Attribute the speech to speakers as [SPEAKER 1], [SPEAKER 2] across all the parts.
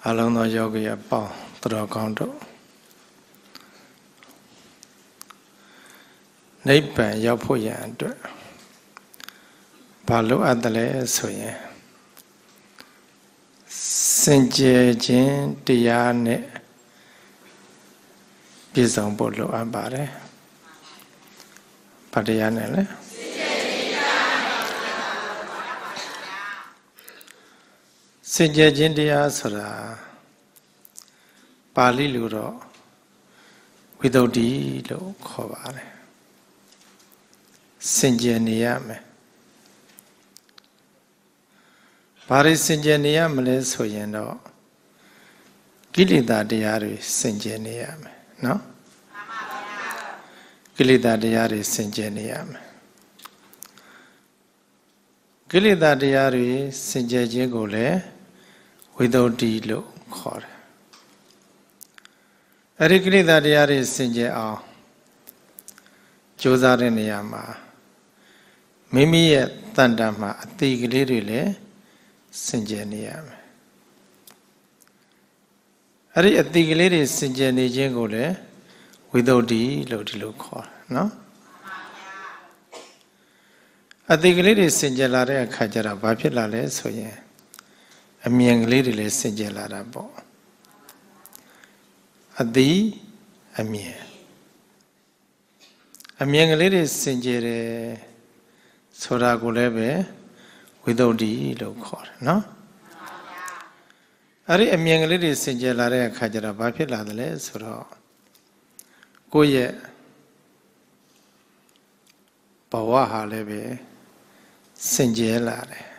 [SPEAKER 1] လုံးသောယောဂီအပေါင်းသူတော်ကောင်းတို့နိဗ္ဗာန်ရောက်ဖို့ရန်အတွက်ဘာလို့အပ်တယ်လဲဆိုရင်စင်ကြယ်ခြင်းတရားနဲ့ပြည့်စုံဖို့လိုအပ်ပါတယ်ဘာတရားနဲ့လဲစင်ကြယ်ခြင်းတရားဆိုတာပါဠိလိုတော့ဝိသုဒ္ဓိလို့ခေါ်ပါတယ်စင်ကြယ်နေရမယ်ဘာတွေစင်ကြယ်နေရမလဲဆိုရင်တော့ကိလေသာတရားတွေစင်ကြယ်နေရမယ်နော်ကိလေသာတရားတွေစင်ကြယ်နေရမယ်ကိလေသာတရားတွေစင်ကြယ်ခြင်းကိုလည်းဝိသုဒ္ဓိလို့ခေါ်တယ်အဲ့ဒီကိလေသာတရားတွေစင်ကြယ်အောင်ကြိုးစားတဲ့နေရာမှာမိမိရဲ့တန်တမ်းမှာအတိကလေးတွေလည်းစင်ကြယ်နေရမယ်အဲ့ဒီအတိကလေးတွေစင်ကြယ်နေခြင်းကိုလည်းဝိသုဒ္ဓိလို့ဒီလိုခေါ်တယ်နော်အတိကလေးတွေစင်ကြယ်လာတဲ့အခါကျတော့ဘာဖြစ်လာလဲဆိုရင်အမြင်ကလေးတွေလည်းစင်ကြယ်လာတာပေါ့အတိအမြင်ကလေးတွေစင်ကြယ်တယ်ဆိုတာကိုလည်းပဲဝိသုဒ္ဓိလို့ခေါ်တယ်နော်အဲ့ဒီအမြင်ကလေးတွေစင်ကြယ်လာတဲ့အခါကျတော့ဘာဖြစ်လာသလဲဆိုတော့ကိုယ့်ရဲ့ဘဝဟာလည်းပဲစင်ကြယ်လာတယ်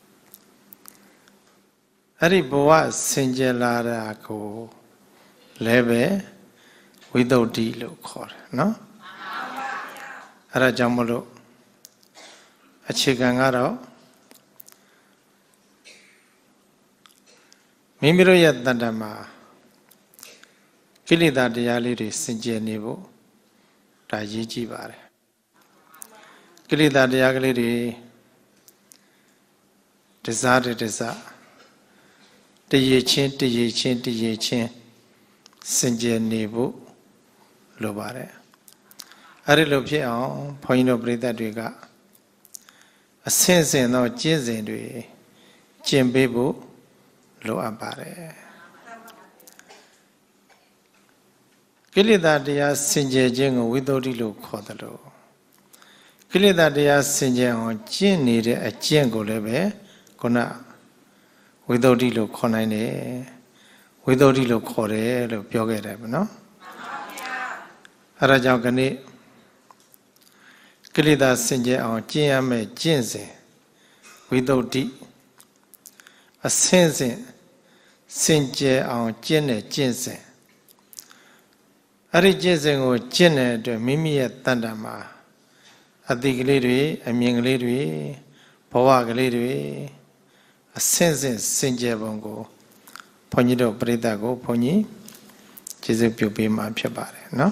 [SPEAKER 1] အဲ့ဒီဘဝစင်ကြယ်လာတာကိုလည်းပဲဝိသုဒ္ဓိလို့ခေါ်တယ်နော်အဲ့ဒါကြောင့်မလို့အခြေခံကတော့မိမိတို့ရဲ့တဏ္ဍာမှာကိလေသာတရားလေးတွေစင်ကြယ်နေဖို့ဒါရည်ကြည့်ပါတယ်ကိလေသာတရားကလေးတွေတစားတစားတရေချင်းစင်ကြယ်နေဖို့လိုပါတယ်အဲ့ဒီလိုဖြစ်အောင်ဘုန်းကြီးတို့ပရိသတ်တွေကအဆင့်ဆင့်သောကျင့်စဉ်တွေကျင့်ပေးဖို့လိုအပ်ပါတယ်ကိလေသာတရားစင်ကြယ်ခြင်းကိုဝိသုဒ္ဓိလို့ခေါ်တယ်လို့ကိလေသာတရားစင်ကြယ်အောင်ကျင့်နေတဲ့အကျင့်ကိုလည်းပဲခုနဝိသုဒ္ဓိလို့ခေါ်နိုင်တယ်ဝိသုဒ္ဓိလို့ခေါ်တယ်လို့ပြောခဲ့တယ်ပေါ့နော်အဲ့ဒါကြောင့်ခဏကိလေသာစင်ကြယ်အောင်ကျင့်ရမယ်ကျင့်စဉ်ဝိသုဒ္ဓိအဆင့်ဆင့်စင်ကြယ်အောင်ကျင့်တဲ့ကျင့်စဉ်အဲ့ဒီကျင့်စဉ်ကိုကျင့်တဲ့အတွက်မိမိရဲ့တဏ္ဍာမှာအတိကလေးတွေအမြင်ကလေးတွေဘဝကလေးတွေအဆင့်ဆင့်စင်ကြယ်ပုံကိုဘုန်းကြီးတို့ပရိသတ်ကိုဘုန်းကြီးကျေးဇူးပြုပေးမှာဖြစ်ပါတယ်နော်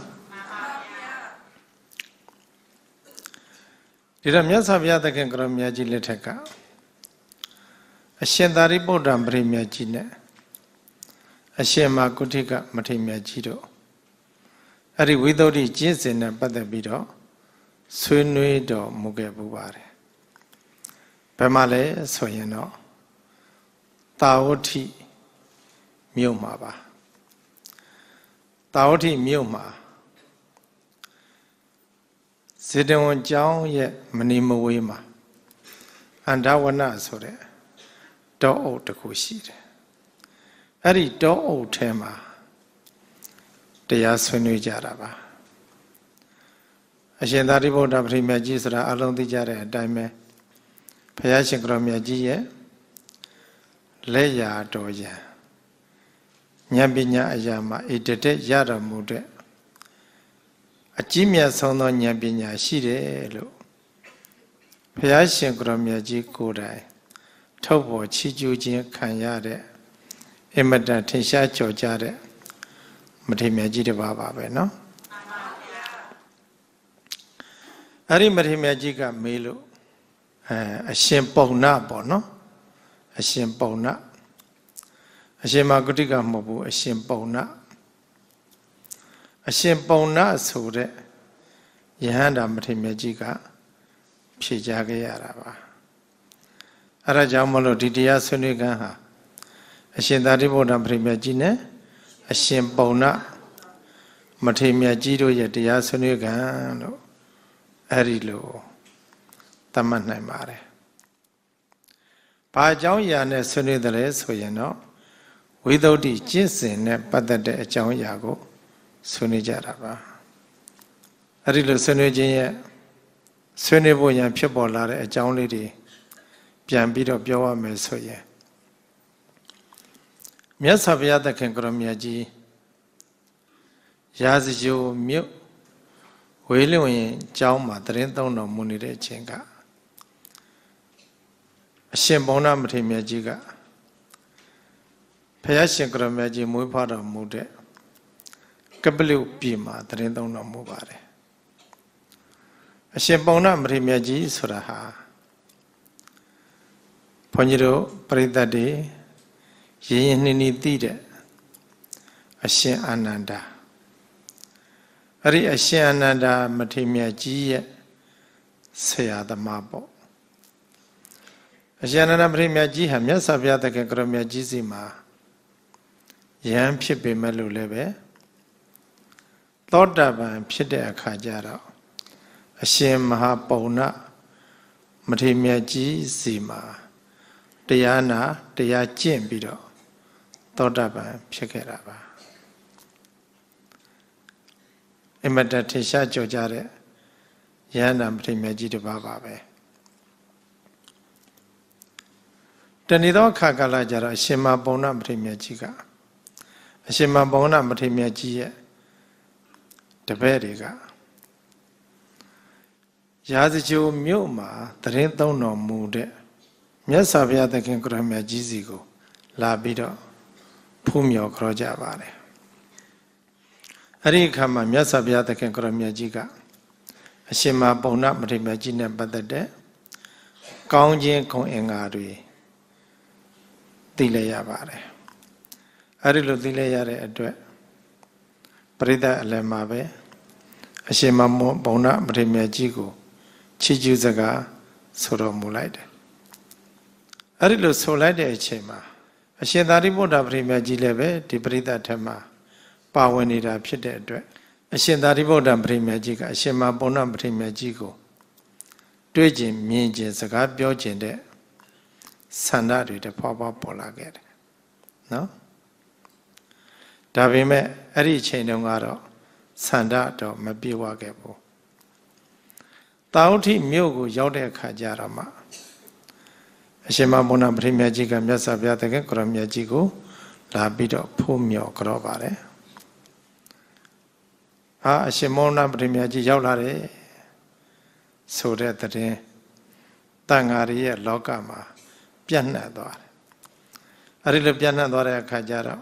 [SPEAKER 1] ဒီတော့မြတ်စွာဘုရားသခင်ကိုရောမြတ်ကြီးလက်ထက်ကအရှင်သာရိပုတ္တံပရိမြတ်ကြီးနဲ့အရှင်မကုဋ္ဌိကမထေရမြတ်ကြီးတို့အဲ့ဒီဝိသုဒ္ဓိကျင့်စဉ်နဲ့ပတ်သက်ပြီးတော့ဆွေးနွေးတော်မူခဲ့ပူပါတယ်ဘယ်မှာလဲဆိုရင်တော့တာဝဋ္ဌိမြို့မှာပါတာဝဋ္ဌိမြို့မှာစေတဝန်ကျောင်းရဲ့မဏိမဝေးမှာအန္တဝနဆိုတဲ့တောအုပ်တစ်ခုရှိတယ်အဲ့ဒီတောအုပ်ထဲမှာတရားဆွေးနွေးကြတာပါအရှင်သာရိပုတ္တပရိမြတ်ကြီးဆိုတာအလုံးသိကြတဲ့အတိုင်းပဲဘုရားရှင်ကိုရောမြတ်ကြီးရဲ့လက်ရာတော်ရန်ဉာဏ်ပညာအရာမှာဣတတက်ရတော်မူတဲ့အကြီးမြတ်ဆုံးသောဉာဏ်ပညာရှိတယ်လို့ဘုရားရှင်ကိုရောမြတ်ကြီးကိုယ်တိုင်ထုတ်ပေါ်ချီးကျူးခြင်းခံရတဲ့အင်မတန်ထင်ရှားကျော်ကြတဲ့မထေရမြတ်ကြီးတစ်ပါးပါပဲเนาะအဲ့ဒီမထေရမြတ်ကြီးကမေးလို့အရှင်ပုံနာပေါ့เนาะအရှင်ပုံနာအရှင်မဂုတိကမဟုတ်ဘူးအရှင်ပုံနာအရှင်ပုံနာဆိုတဲ့ယဟန္တာမထေရမြတ်ကြီးကဖြေကြားခဲ့ရတာပါအဲဒါကြောင့်မလို့ဒီတရားဆွေးနွေးခန်းဟာအရှင်သာရိပုတ္တရာမထေရမြတ်ကြီးနဲ့အရှင်ပုံနာမထေရမြတ်ကြီးတို့ရဲ့တရားဆွေးနွေးခန်းလို့အဲ့ဒီလိုသတ်မှတ်နိုင်ပါတယ်ဘာအကြောင်းအရာနဲ့ဆွေးနွေးတယ်လဲဆိုရင်တော့ဝိသုဒ္ဓိကျင့်စဉ်နဲ့ပတ်သက်တဲ့အကြောင်းအရာကိုဆွေးနွေးကြတာပါအဲ့ဒီလိုဆွေးနွေးခြင်းရဲ့ဆွေးနွေးဖို့ရန်ဖြစ်ပေါ်လာတဲ့အကြောင်းလေးတွေပြန်ပြီးတော့ပြောရမယ်ဆိုရင်မြတ်စွာဘုရားသခင်ကိုရမြတ်ကြီးရာဇဂိုမြို့ဝေလွင်ရင်ကျောင်းမှာတရင်သုံးတော်မူနေတဲ့အချိန်ကအရှင်ဘုံနာမထေရမြတ်ကြီးကဘုရားရှင်ကိုရမြတ်ကြီးမွေးဖွားတော်မူတဲ့ကပလုပြည်မှာတရင်သုံးတော်မူပါတယ်အရှင်ဘုံနာမထေရမြတ်ကြီးဆိုတာဟာဘုန်းကြီးတို့ပရိသတ်တွေရင်းရင်းနှီးနှီးသိတဲ့အရှင်အာနန္ဒာအဲ့ဒီအရှင်အာနန္ဒာမထေရမြတ်ကြီးရဲ့ဆရာသမားပေါ့အရှင်အာနန္ဒာမထေရမြတ်ကြီးဟာမြတ်စွာဘုရားသခင်ကိုရမြတ်ကြီးစီမှာယဟန်ဖြစ်ပေမဲ့လို့လည်းပဲသောတာပန်ဖြစ်တဲ့အခါကျတော့အရှင်မဟာပုံနာမထေရမြတ်ကြီးစီမှာတရားနာတရားကျင့်ပြီးတော့သောတာပန်ဖြစ်ခဲ့တာပါအမတ္တထေရှားကြော်ကြတဲ့ယဟန္တာမထေရမြတ်ကြီးတစ်ပါးပါပဲတဏီသောအခါကာလကျတော့အရှင်မပုံနာမထေရမြတ်ကြီးကအရှင်မပုံနာမထေရမြတ်ကြီးရဲ့တပည့်တွေကရာဇဂိုမြို့မှာတရင်သုံးတော်မူတဲ့မြတ်စွာဘုရားသခင်ကိုရမြတ်ကြီးစီကိုလာပြီးတော့ဖူးမြော်ခေါ်ကြပါတယ်အဲ့ဒီအခါမှာမြတ်စွာဘုရားသခင်ကိုရမြတ်ကြီးကအရှင်မပုံနာမထေရမြတ်ကြီးနဲ့ပတ်သက်တဲ့ကောင်းခြင်းဂုဏ်အင်္ဂါတွေသိလဲရပါတယ်အဲ့ဒီလိုသိလဲရတဲ့အတွက်ပရိသတ်အလယ်မှာပဲအရှင်မပုံနာမထေရမြတ်ကြီးကိုချီးကျူးစကားဆိုတော်မူလိုက်တယ်အဲ့ဒီလိုဆိုလိုက်တဲ့အချိန်မှာအရှင်သာရိပုတ္တရာပရိမြတ်ကြီးလည်းပဲဒီပရိသတ်ထက်မှာပါဝင်နေတာဖြစ်တဲ့အတွက်အရှင်သာရိပုတ္တရာပရိမြတ်ကြီးကအရှင်မပုံနာပရိမြတ်ကြီးကိုတွေ့ကျင်မြင်ကျင်စကားပြောကျင်တဲ့ဆန္ဒတွေတဖွာဖွာပေါ်လာခဲ့တယ်နော်ဒါပေမဲ့အဲ့ဒီအချိန်တုန်းကတော့ဆန္ဒတော့မပြေဝခဲ့ဘူးတာဝတိမြို့ကိုရောက်တဲ့အခါကျတော့မှအရှင်မပုံနာပရိမြတ်ကြီးကမြတ်စွာဘုရားသခင်ကိုရမြတ်ကြီးကိုလာပြီးတော့ဖူးမြော်ကြောပါတယ်အရှင်မောနာပရိမြတ်ကြီးရောက်လာတယ်ဆိုတဲ့သတင်းတန်ဃာတွေရဲ့လောကမှာပြန့်နှံ့သွားတယ်အဲဒီလိုပြန့်နှံ့သွားတဲ့အခါကျတော့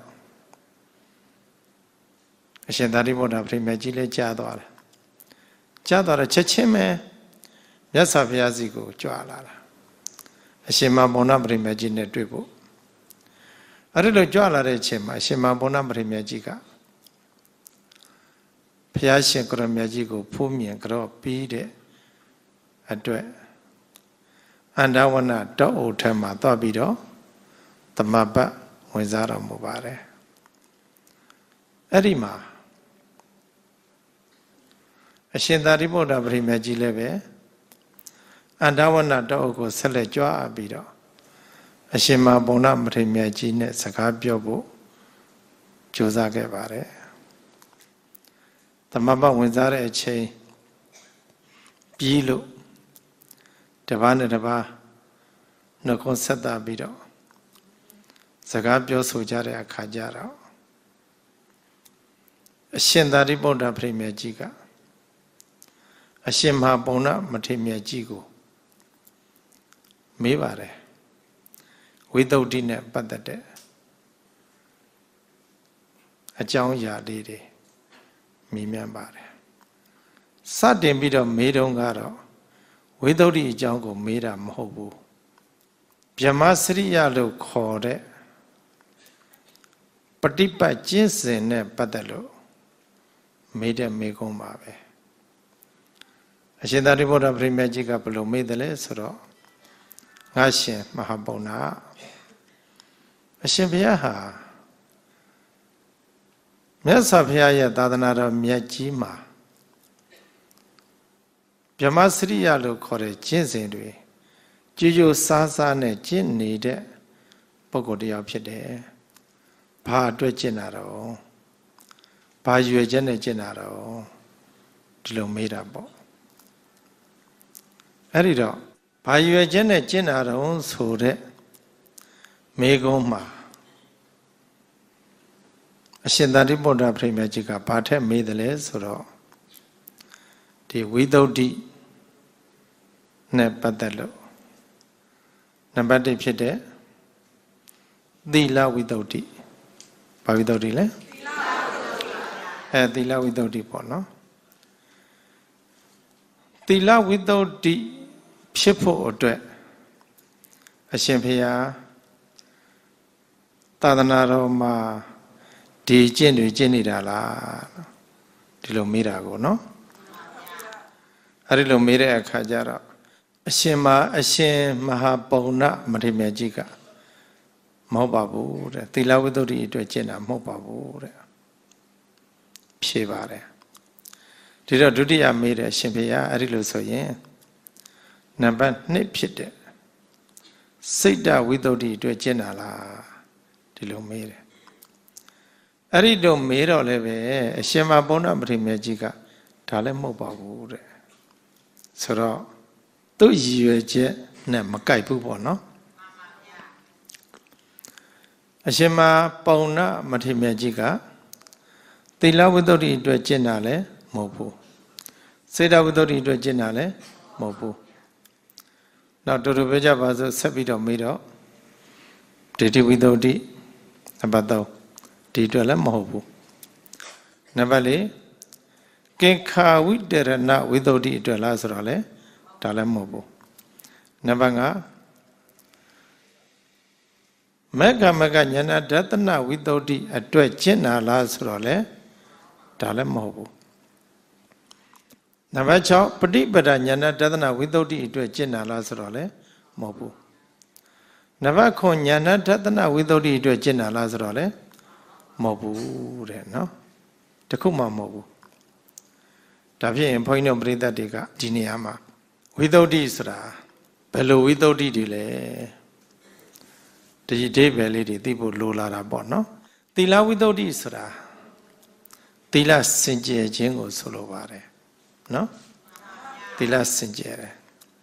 [SPEAKER 1] အရှင်သာရိပုတ္တရာပရိမြတ်ကြီးလည်းကြားသွားတယ်ကြားသွားတော့ချက်ချင်းပဲမြတ်စွာဘုရားစီကိုကြွလာတာအရှင်မပုံနာပရိမြတ်ကြီးနဲ့တွေ့ဖို့အဲဒီလိုကြွလာတဲ့အချိန်မှာအရှင်မပုံနာပရိမြတ်ကြီးကဘုရားရှင်ကိုရမြတ်ကြီးကိုဖူးမြင်ကြောပြီးတဲ့အတွက်အန္တဝနတောအုပ်ထမှာသွားပြီးတော့သမဘတ်ဝင်စားတော်မူပါတယ်အဲ့ဒီမှာအရှင်သာရိပုတ္တရာပရိမြတ်ကြီးလည်းပဲအန္တဝနတောအုပ်ကိုဆက်လက်ကြွပြီးတော့အရှင်မပုံနာပရိမြတ်ကြီးနဲ့စကားပြောဖို့ကြိုးစားခဲ့ပါတယ်သမဘတ်ဝင်စားတဲ့အချိန်ပြီးလို့တပားနဲ့တပားနှုတ်ခွန်းဆက်တာပြီးတော့စကားပြောဆိုကြတဲ့အခါကျတော့အရှင်သာရိပုတ္တရာပရိမြတ်ကြီးကအရှင်မဟာပုံနာမထေရမြတ်ကြီးကိုမေးပါတယ်ဝိသုဒ္ဓိနဲ့ပတ်သက်တဲ့အကြောင်းအရာလေးတွေမေးမြန်းပါတယ်စတင်ပြီးတော့မေးတုန်းကတော့ဝိသုဒ္ဓိအကြောင်းကိုမေးတာမဟုတ်ဘူးဗြဟ္မစရိယလို့ခေါ်တဲ့ပฏิပတ်ကျင့်စဉ်နဲ့ပတ်သက်လို့မေးတဲ့မေးခွန်းပါပဲအရှင်သာရိပုတ္တပရိမေကြီးကဘယ်လိုမေးတယ်လဲဆိုတော့ငါရှင်မဟာဗုဒ္ဓအရှင်ဘုရားဟာမြတ်စွာဘုရားရဲ့သာသနာတော်မြတ်ကြီးမှာဗြဟ္မစရိယလို့ခေါ်တဲ့ကျင့်စဉ်တွေကြည်ကြိုစားစားနဲ့ကျင့်နေတဲ့ပုဂ္ဂိုလ်တစ်ယောက်ဖြစ်တယ်။ဘာအတွက်ကျင့်တာတော့ဘာရွယ်ချက်နဲ့ကျင့်တာတော့ဒီလိုမေးတာပေါ့။အဲ့ဒီတော့ဘာရွယ်ချက်နဲ့ကျင့်တာတော့ဆိုတဲ့မေကုံးမှာအရှင်သာရိပုတ္တပရိမေကြီးကဘာထက်မေးတယ်လဲဆိုတော့ဒီဝိသုဒ္ဓိနဲ့ပတ်သက်လို့နံပါတ်1ဖြစ်တဲ့သီလဝိသုဒ္ဓိဘာဝိသုဒ္ဓိလဲသီလဝိသုဒ္ဓိပေါ့နော်သီလဝိသုဒ္ဓိဖြစ်ဖို့အတွက်အရှင်ဘုရားသာသနာတော်မှာဒီကျင့်တွေကျင့်နေတာလားဒီလိုမေးတာကိုနော်အဲ့ဒီလိုမေးတဲ့အခါကျတော့အရှင်မဟာပုံဏမထေရမြတ်ကြီးကမဟုတ်ပါဘူးတဲ့သီလဝိသုဒ္ဓိအတွက်ကျင့်တာမဟုတ်ပါဘူးတဲ့ဖြေပါတယ်ဒီတော့ဒုတိယမေးတဲ့အရှင်ဘုရားအဲ့ဒီလိုဆိုရင်နံပါတ်2ဖြစ်တဲ့စိတ်တဝိသုဒ္ဓိအတွက်ကျင့်တာလားဒီလိုမေးတယ်အဲ့ဒီတော့မေးတော့လည်းပဲအရှင်မပုံဏမထေရမြတ်ကြီးကဒါလည်းမဟုတ်ပါဘူးတဲ့ဆိုတော့သူ့ရည်ရွယ်ချက်နဲ့မကိုက်ဘူးပေါ့နော်အရှင်မပုံဏမထေရမြတ်ကြီးကသီလဝိသုဒ္ဓိအတွက်ကျင့်တာလည်းမဟုတ်ဘူးစေတဝိသုဒ္ဓိအတွက်ကျင့်တာလည်းမဟုတ်ဘူးနောက်တူတူပြောကြပါစို့ဆက်ပြီးတော့မေးတော့ဒိဋ္ဌိဝိသုဒ္ဓိနံပါတ်3ဒီအတွက်လည်းမဟုတ်ဘူးနံပါတ်4ကင်္ခာဝိတရဏဝိသုဒ္ဓိအတွက်လားဆိုတော့လေဒါလည်းမဟုတ်ဘူးနံပါတ်5မက္ခမကဉာဏဒသနဝိသုဒ္ဓိအတွက်ကျင့်တာလားဆိုတော့လေဒါလည်းမဟုတ်ဘူးနံပါတ်6ပฏิပဒဉာဏဒသနဝိသုဒ္ဓိအတွက်ကျင့်တာလားဆိုတော့လေမဟုတ်ဘူးနံပါတ်9ဉာဏဒသနဝိသုဒ္ဓိအတွက်ကျင့်တာလားဆိုတော့လေမဟုတ်ဘူးတဲ့နော်တခုမှမဟုတ်ဘူးဒါဖြစ်ရင်ဘုန်းကြီးတို့ပရိသတ်တွေကဒီနေရာမှာဝိသုဒ္ဓိဆိုတာဘယ်လိုဝိသုဒ္ဓိတွေလဲဒီအဓိပ္ပာယ်လေးတွေသိဖို့လိုလာတာပေါ့နော်သီလဝိသုဒ္ဓိဆိုတာသီလစင်ကြယ်ခြင်းကိုဆိုလိုပါတယ်နော်သီလစင်ကြယ်တယ်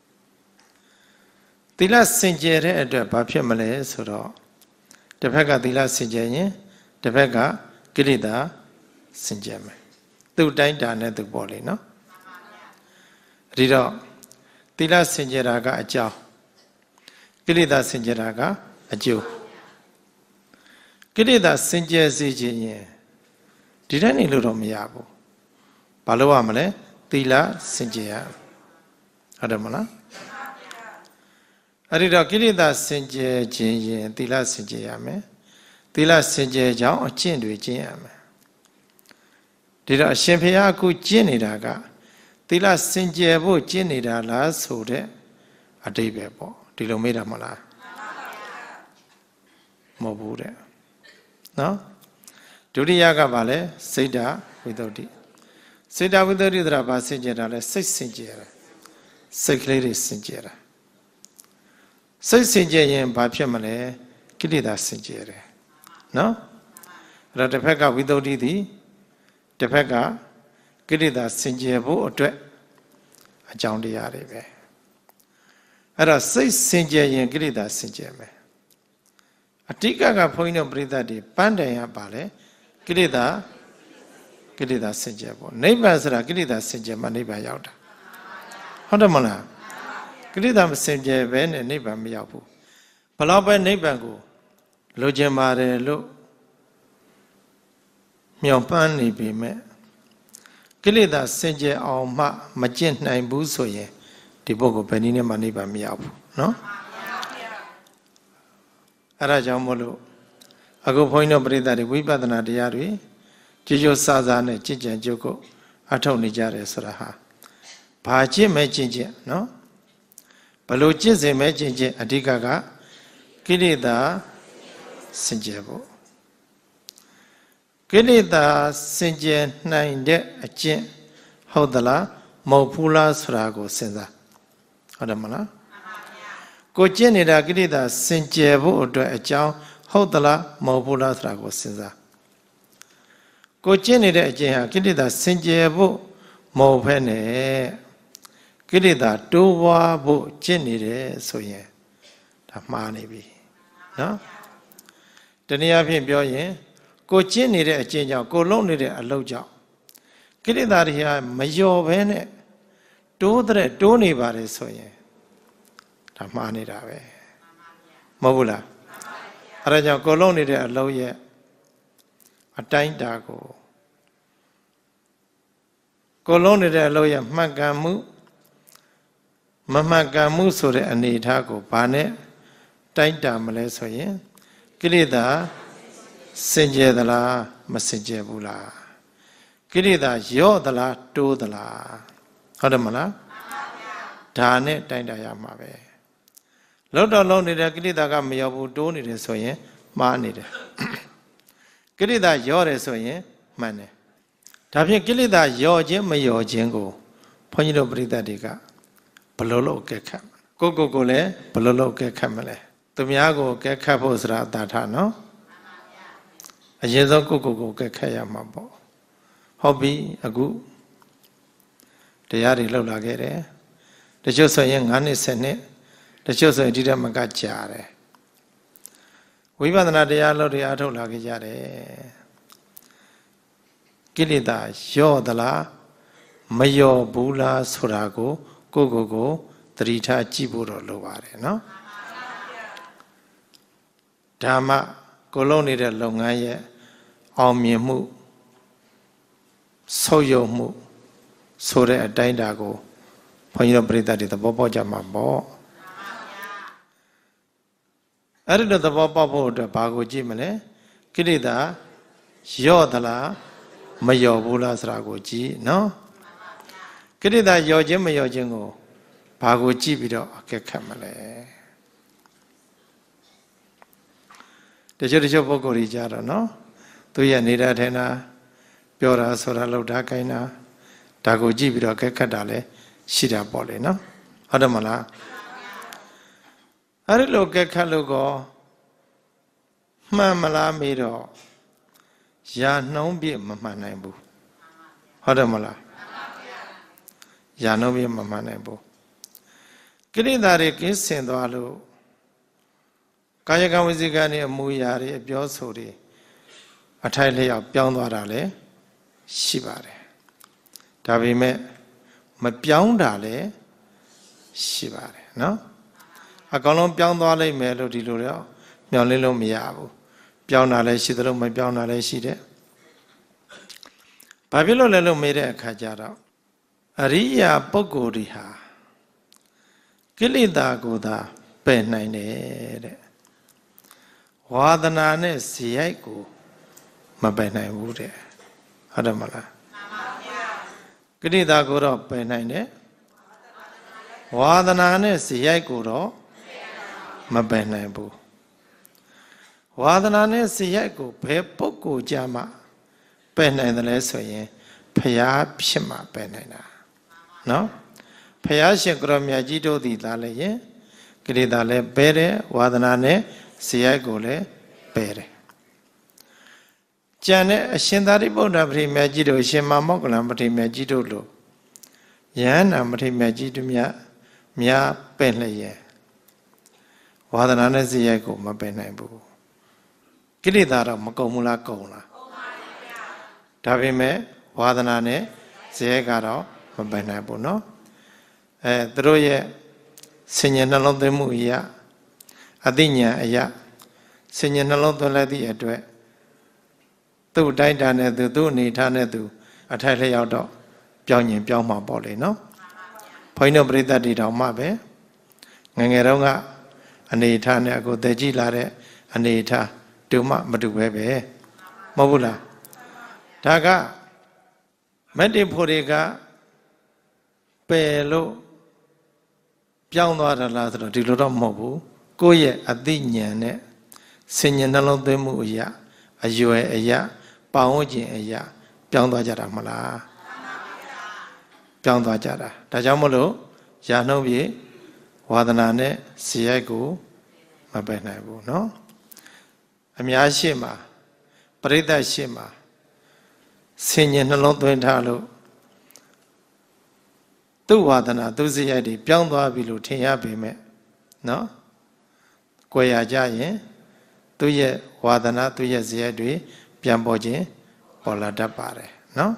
[SPEAKER 1] သီလစင်ကြယ်တဲ့အတွက်ဘာဖြစ်မလဲဆိုတော့တစ်ဖက်ကသီလစင်ကြယ်ရင်တစ်ဖက်ကကိလေသာစင်ကြယ်မယ်သူ့တိုင်းတာနဲ့သူပေါ့လေနော်ဒီတော့သီလစင်ကြယ်တာကအကြောင်းကိလေသာစင်ကြယ်တာကအကျိုးကိလေသာစင်ကြယ်စေခြင်းရင်ဒီတိုင်းနေလို့တော့မရဘူးဘာလို့ရမလဲသီလစင်ကြယ်ရဟုတ်တယ်မလားအဲ့ဒီတော့ကိလေသာစင်ကြယ်ခြင်းရင်သီလစင်ကြယ်ရမယ်သီလစင်ကြယ်ကြောင်းအကျင့်တွေကျင့်ရမယ်ဒီတော့အရှင်ဘုရားအခုကျင့်နေတာကသီလစင်ကြယ်ဖို့ကျင့်နေတာလားဆိုတဲ့အဓိပ္ပာယ်ပေါ့ဒီလိုမေးတာမဟုတ်လားမဟုတ်ဘူးတဲ့နော်ဒုတိယကဘာလဲစိတ်ဓာဝိသုဒ္ဓိစိတ်ဓာဝိသုဒ္ဓိဆိုတာဘာစင်ကြယ်တာလဲစိတ်စင်ကြယ်တာစိတ်ကလေးတွေစင်ကြယ်တာစိတ်စင်ကြယ်ရင်ဘာဖြစ်မလဲကိလေသာစင်ကြယ်တယ်နော်အဲ့တော့တစ်ဖက်ကဝိသုဒ္ဓိသည်တစ်ဖက်ကကိလေသာစင်ကြယ်ဖို့အတွက်အကြောင်းတရားတွေပဲအဲ့တော့စိတ်စင်ကြယ်ရင်ကိလေသာစင်ကြယ်မယ်အတိကကဘုန်းကြီးတို့ပရိသတ်တွေပန်းတိုင်ရပါလေကိလေသာစင်ကြယ်ပေါ့နိဗ္ဗာန်ဆိုတာကိလေသာစင်ကြယ်မှနိဗ္ဗာန်ရောက်တာဟုတ်တယ်မလားကိလေသာမစင်ကြယ်ပဲနဲ့နိဗ္ဗာန်မရောက်ဘူးဘလောက်ပဲနိဗ္ဗာန်ကိုလိုချင်ပါတယ်လို့မြောင်ပန်းနေပြီမဲ့ကိလေသာစင်ကြယ်အောင်မှမကျင့်နိုင်ဘူးဆိုရင်ဒီပုဂ္ဂိုလ်ဘယ်နည်းနဲ့မှနိဗ္ဗာန်မရောက်ဘူးနော်အဲ့ဒါကြောင့်မို့လို့အခုဘုန်းကြီးတို့ပြိဿတွေဝိပဿနာတရားတွေကြည်ကြိုးစားစားနဲ့ကြည်ကြံကြုတ်ကိုအထောက်နေကြတယ်ဆိုတာဟာဘာကျင့်မဲ့ကျင့်ကျင့်နော်ဘလို့ကျင့်စဉ်မဲ့ကျင့်ကျင့်အဓိကကကိလေသာစင်ကြယ်ဖို့ကိလေသာစင်ကြယ်နိုင်တဲ့အကျင့်ဟုတ်သလားမဟုတ်ဘူးလားဆိုတာကိုစဉ်းစားဟုတ်တယ်မလားကိုကျင့်နေတာကိလေသာစင်ကြယ်ဖို့အတွက်အကြောင်းဟုတ်သလားမဟုတ်ဘူးလားဆိုတာကိုစဉ်းစားကိုကျင့်နေတဲ့အကျင့်ဟာကိလေသာစင်ကြယ်ဖို့မဟုတ်ဘဲနဲ့ကိလေသာတိုးပွားဖို့ကျင့်နေတယ်ဆိုရင်ဒါမှားနေပြီနော်တနည်းအားဖြင့်ပြောရင်ကိုကျင့်နေတဲ့အကျင့်ကြောင့်ကိုလုပ်နေတဲ့အလုပ်ကြောင့်ကိလေသာတွေဟာမလျော်ဘဲနဲ့တိုးနေပါတယ်ဆိုရင်ဒါမှားနေတာပဲမဟုတ်ဘူးလားအဲဒါကြောင့်ကိုလုပ်နေတဲ့အလုပ်ရဲ့အတိုင်းတာကိုလုံးနေတဲ့အလုပ်ရဲ့မှတ်ကန်မှုမမှတ်ကန်မှုဆိုတဲ့အနေအထားကိုဘာနဲ့တိုင်းတာမလဲဆိုရင်ကိလေသာစင်ကြယ်သလားမစင်ကြယ်ဘူးလားကိလေသာရော့သလားတိုးသလားဟုတ်တယ်မလားဒါနဲ့တိုင်းတာရမှာပဲလုံးတော့လုံးနေတဲ့ကိလေသာကမရောဘူးတိုးနေတယ်ဆိုရင်မှားနေတယ်ကိလေသာရော့တယ်ဆိုရင်မှန်တယ်ဒါဖြင့်ကိလေသာရော့ခြင်းမရော့ခြင်းကိုဘုန်းကြီးတို့ပရိသတ်တွေကဘယ်လိုလုပ်ကဲခတ်ကိုလည်းဘယ်လိုလုပ်ကဲခတ်မလဲသူများကိုကဲခတ်ဖို့ဆိုတာအတားထားနော်အရင်ဆုံးကိုကဲခတ်ရမှာပေါ့ဟုတ်ပြီအခုတရားတွေလှုပ်လာခဲ့တယ်တချို့ဆိုရင်9နှစ်10နှစ်တချို့ဆိုရင်ဒီတက်မကကြာတယ်ဝိပဿနာတရားလှုပ်တရားထုတ်လာခဲ့ကြတယ်ကိလေသာရော့သလားမရော့ဘူးလားဆိုတာကိုသတိထားကြည့်ဖို့တော့လိုပါတယ်နော်ဒါမှကိုလုံးနေတဲ့လုပ်ငန်းရဲ့အောင်မြင်မှုဆုတ်ယုတ်မှုဆိုတဲ့အတိုင်းတာကိုဘုန်းကြီးတို့ပရိသတ်တွေသဘောပေါက်ကြမှာပေါ့အဲ့ဒီလိုသဘောပေါက်ဖို့အတွက်ဘာကိုကြည့်မလဲကိလေသာရော့သလားမရော့ဘူးလားဆိုတာကိုကြည့်နော်ကိလေသာရော့ခြင်းမရော့ခြင်းကိုဘာကိုကြည့်ပြီးတော့အကဲခတ်မလဲတချို့ပုဂ္ဂိုလ်ကြီးကြတော့နော်သူရဲ့နေတာထဲနာပြောတာဆိုတာလောက်တာခိုင်းတာဒါကိုကြည့်ပြီးတော့အကဲခတ်တာလဲရှိတာပေါ့လေနော်ဟုတ်တယ်မလားအဲ့ဒီလိုအကဲခတ်လို့ကောမှန်မလားမေးတော့ယာနှုံးပြည့်မမှန်နိုင်ဘူးဟုတ်တယ်မလားယာနှုံးပြည့်မမှန်နိုင်ဘူးကိလေသာတွေကင်းစင်သွားလို့ကာယကံဝစီကံနဲ့အမူအရာတွေအပြောဆိုတွေအထိုက်လျောက်ပြောင်းသွားတာလည်းရှိပါတယ်ဒါပေမဲ့မပြောင်းတာလည်းရှိပါတယ်နော်အကောင်လုံးပြောင်းသွားလိမ့်မယ်လို့ဒီလိုတော့မျှော်လင့်လို့မရဘူးပြောင်းတာလည်းရှိသလိုမပြောင်းတာလည်းရှိတယ်ဘာဖြစ်လို့လဲလို့မေးတဲ့အခါကျတော့အရိယာပုဂ္ဂိုလ်တွေဟာကိလေသာကိုသာပယ်နိုင်တယ်တဲ့ဝါဒနာနဲ့ဇေယိုက်ကိုမပယ်နိုင်ဘူးတဲ့ဟုတ်တယ်မလားမှန်ပါဗျာကိလေသာကိုတော့ပယ်နိုင်တယ်ဝါဒနာနဲ့ဇေယိုက်ကိုတော့မပယ်နိုင်ဘူးဝါဒနာနဲ့ဇေယိုက်ကိုဘယ်ပုဂ္ဂိုလ်ကြမှာပယ်နိုင်တယ်လဲဆိုရင်ဖျားဖြစ်မှာပယ်နိုင်တာနော်ဖျားရှင်ကရောမြတ်ကြီးတို့သည်သာလည်းရင်ကိလေသာလည်းပယ်တယ်ဝါဒနာနဲ့ဇေယိုက်ကိုလည်းပယ်တယ်ကျန်တဲ့အရှင်သာရိပုတ္တပတိမြတ်ကြီးတို့အရှင်မမောက္ကလံပတိမြတ်ကြီးတို့လိုယဟန္တာပတိမြတ်ကြီးတို့များပယ်လျက်ဝါဒနာနဲ့ဇေယိုက်ကိုမပယ်နိုင်ဘူးကိလေသာတော့မကုန်ဘူးလားကုန်လားကုန်ပါဗျာဒါပေမဲ့ဝါဒနာနဲ့ဇေယိုက်ကတော့မပယ်နိုင်ဘူးနော်သူတို့ရဲ့ဆင်ញံနှလုံးသွင်းမှုအရာအသိဉာဏ်အရာဆင်ញံနှလုံးသွင်းလိုက်သည့်အတွက်သူ့တိုင်းတာနဲ့သူ့အနေထားနဲ့သူအထိုက်လျောက်တော့ပြောင်းရင်ပြောင်းမှာပေါ့လေနော်ဘုန်းကြီးတို့ပရိသတ်တွေတောင်မှပဲငယ်ငယ်တုန်းကအနေထားနဲ့အခုတည်ကြည်လာတဲ့အနေထားတူမှမတူပဲပဲမဟုတ်ဘူးလားဒါကမတ္တိဖို့တွေကပယ်လို့ပြောင်းသွားတာလားဆိုတော့ဒီလိုတော့မဟုတ်ဘူးကိုယ့်ရဲ့အသိဉာဏ်နဲ့ဆင်ញံနှလုံးသွင်းမှုအရာအရွယ်အရာပတ်ဝန်းကျင်အရာပြောင်းသွားကြတာမလားပြောင်းသွားကြတာဒါကြောင့်မလို့ယာနှုတ်ပြေဝါဒနာနဲ့ဇေယျကိုမပယ်နိုင်ဘူးเนาะအများရှိမှာပရိသတ်ရှိမှာဆင်ញံနှလုံးသွင်းထားလို့သူ့ဝါဒနာသူ့ဇေယျတွေပြောင်းသွားပြီလို့ထင်ရပေမဲ့เนาะကြွယ်ရကြရင်သူ့ရဲ့ဝါဒနာသူ့ရဲ့ဇေယျတွေပြန်ပေါ်ခြင်းပေါ်လာတတ်ပါတယ်เนาะ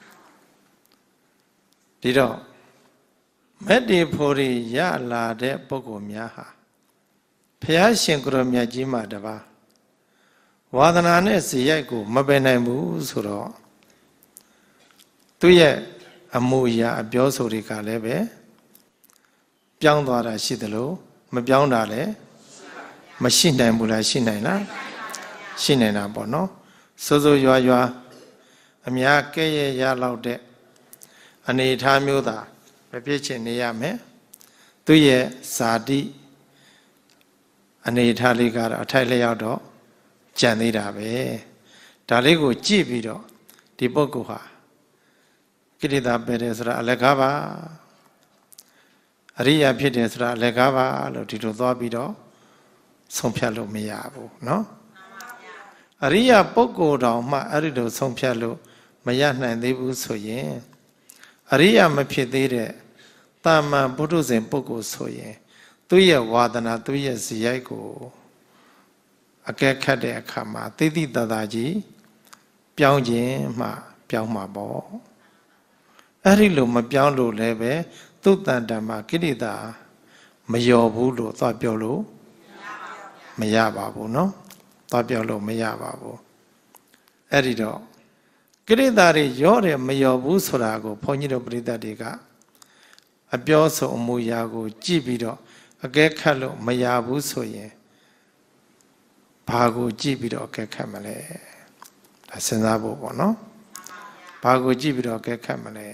[SPEAKER 1] ဒီတော့မတ္တိဖို့ရရလာတဲ့ပုဂ္ဂိုလ်များဟာဘုရားရှင်ကိုယ်တော်မြတ်ကြီးမှာတပါးဝါဒနာနဲ့ဇေယျကိုမပယ်နိုင်ဘူးဆိုတော့သူ့ရဲ့အမှုအရာအပြောဆိုတွေကလည်းပဲပြောင်းသွားတာရှိသလိုမပြောင်းတာလည်းမရှိနိုင်ဘူးလားရှိနိုင်လားရှိနိုင်တာပေါ့နော်စိုးစိုးရွာရွာအများကဲ့ရဲ့ရလောက်တဲ့အနေအထားမျိုးသာမဖြစ်ချင်နေရမယ်သူ့ရဲ့ဇာတိအနေအထားလေးကတော့အထိုက်လျောက်တော့ကြံသေးတာပဲဒါလေးကိုကြည့်ပြီးတော့ဒီပုဂ္ဂိုလ်ဟာကိရိတာပဲတယ်ဆိုတာအလကားပါအရိယာဖြစ်တယ်ဆိုတာအလကားပါလို့ဒီလိုသွားပြီးတော့ဆုံးဖြတ်လို့မရဘူးเนาะအရိယာပုဂ္ဂိုလ်တော်မှအဲ့ဒီလိုဆုံးဖြတ်လို့မရနိုင်သေးဘူးဆိုရင်အရိယာမဖြစ်သေးတဲ့တာမန်ပုထုဇဉ်ပုဂ္ဂိုလ်ဆိုရင်သူ့ရဲ့ဝါဒနာသူ့ရဲ့ဇေယျကိုအကဲခတ်တဲ့အခါမှာသိသိသာသာကြီးပြောင်းခြင်းမှပြောင်းမှာပေါ့အဲ့ဒီလိုမပြောင်းလို့လည်းပဲသူ့တန်တမှာကိရိတာမလျော်ဘူးလို့သွားပြောလို့မရပါဘူးเนาะသွားပြောလို့မရပါဘူးအဲ့ဒီတော့ကိရိတာတွေရောတယ်မလျော်ဘူးဆိုတာကိုဘုန်းကြီးတို့ပရိသတ်တွေကအပြောဆိုအမူအရာကိုကြည့်ပြီးတော့အကဲခတ်လို့မရဘူးဆိုရင်ဘာကိုကြည့်ပြီးတော့အကဲခတ်မလဲဒါစဉ်းစားဖို့ပေါ့နော်ဘာကိုကြည့်ပြီးတော့အကဲခတ်မလဲ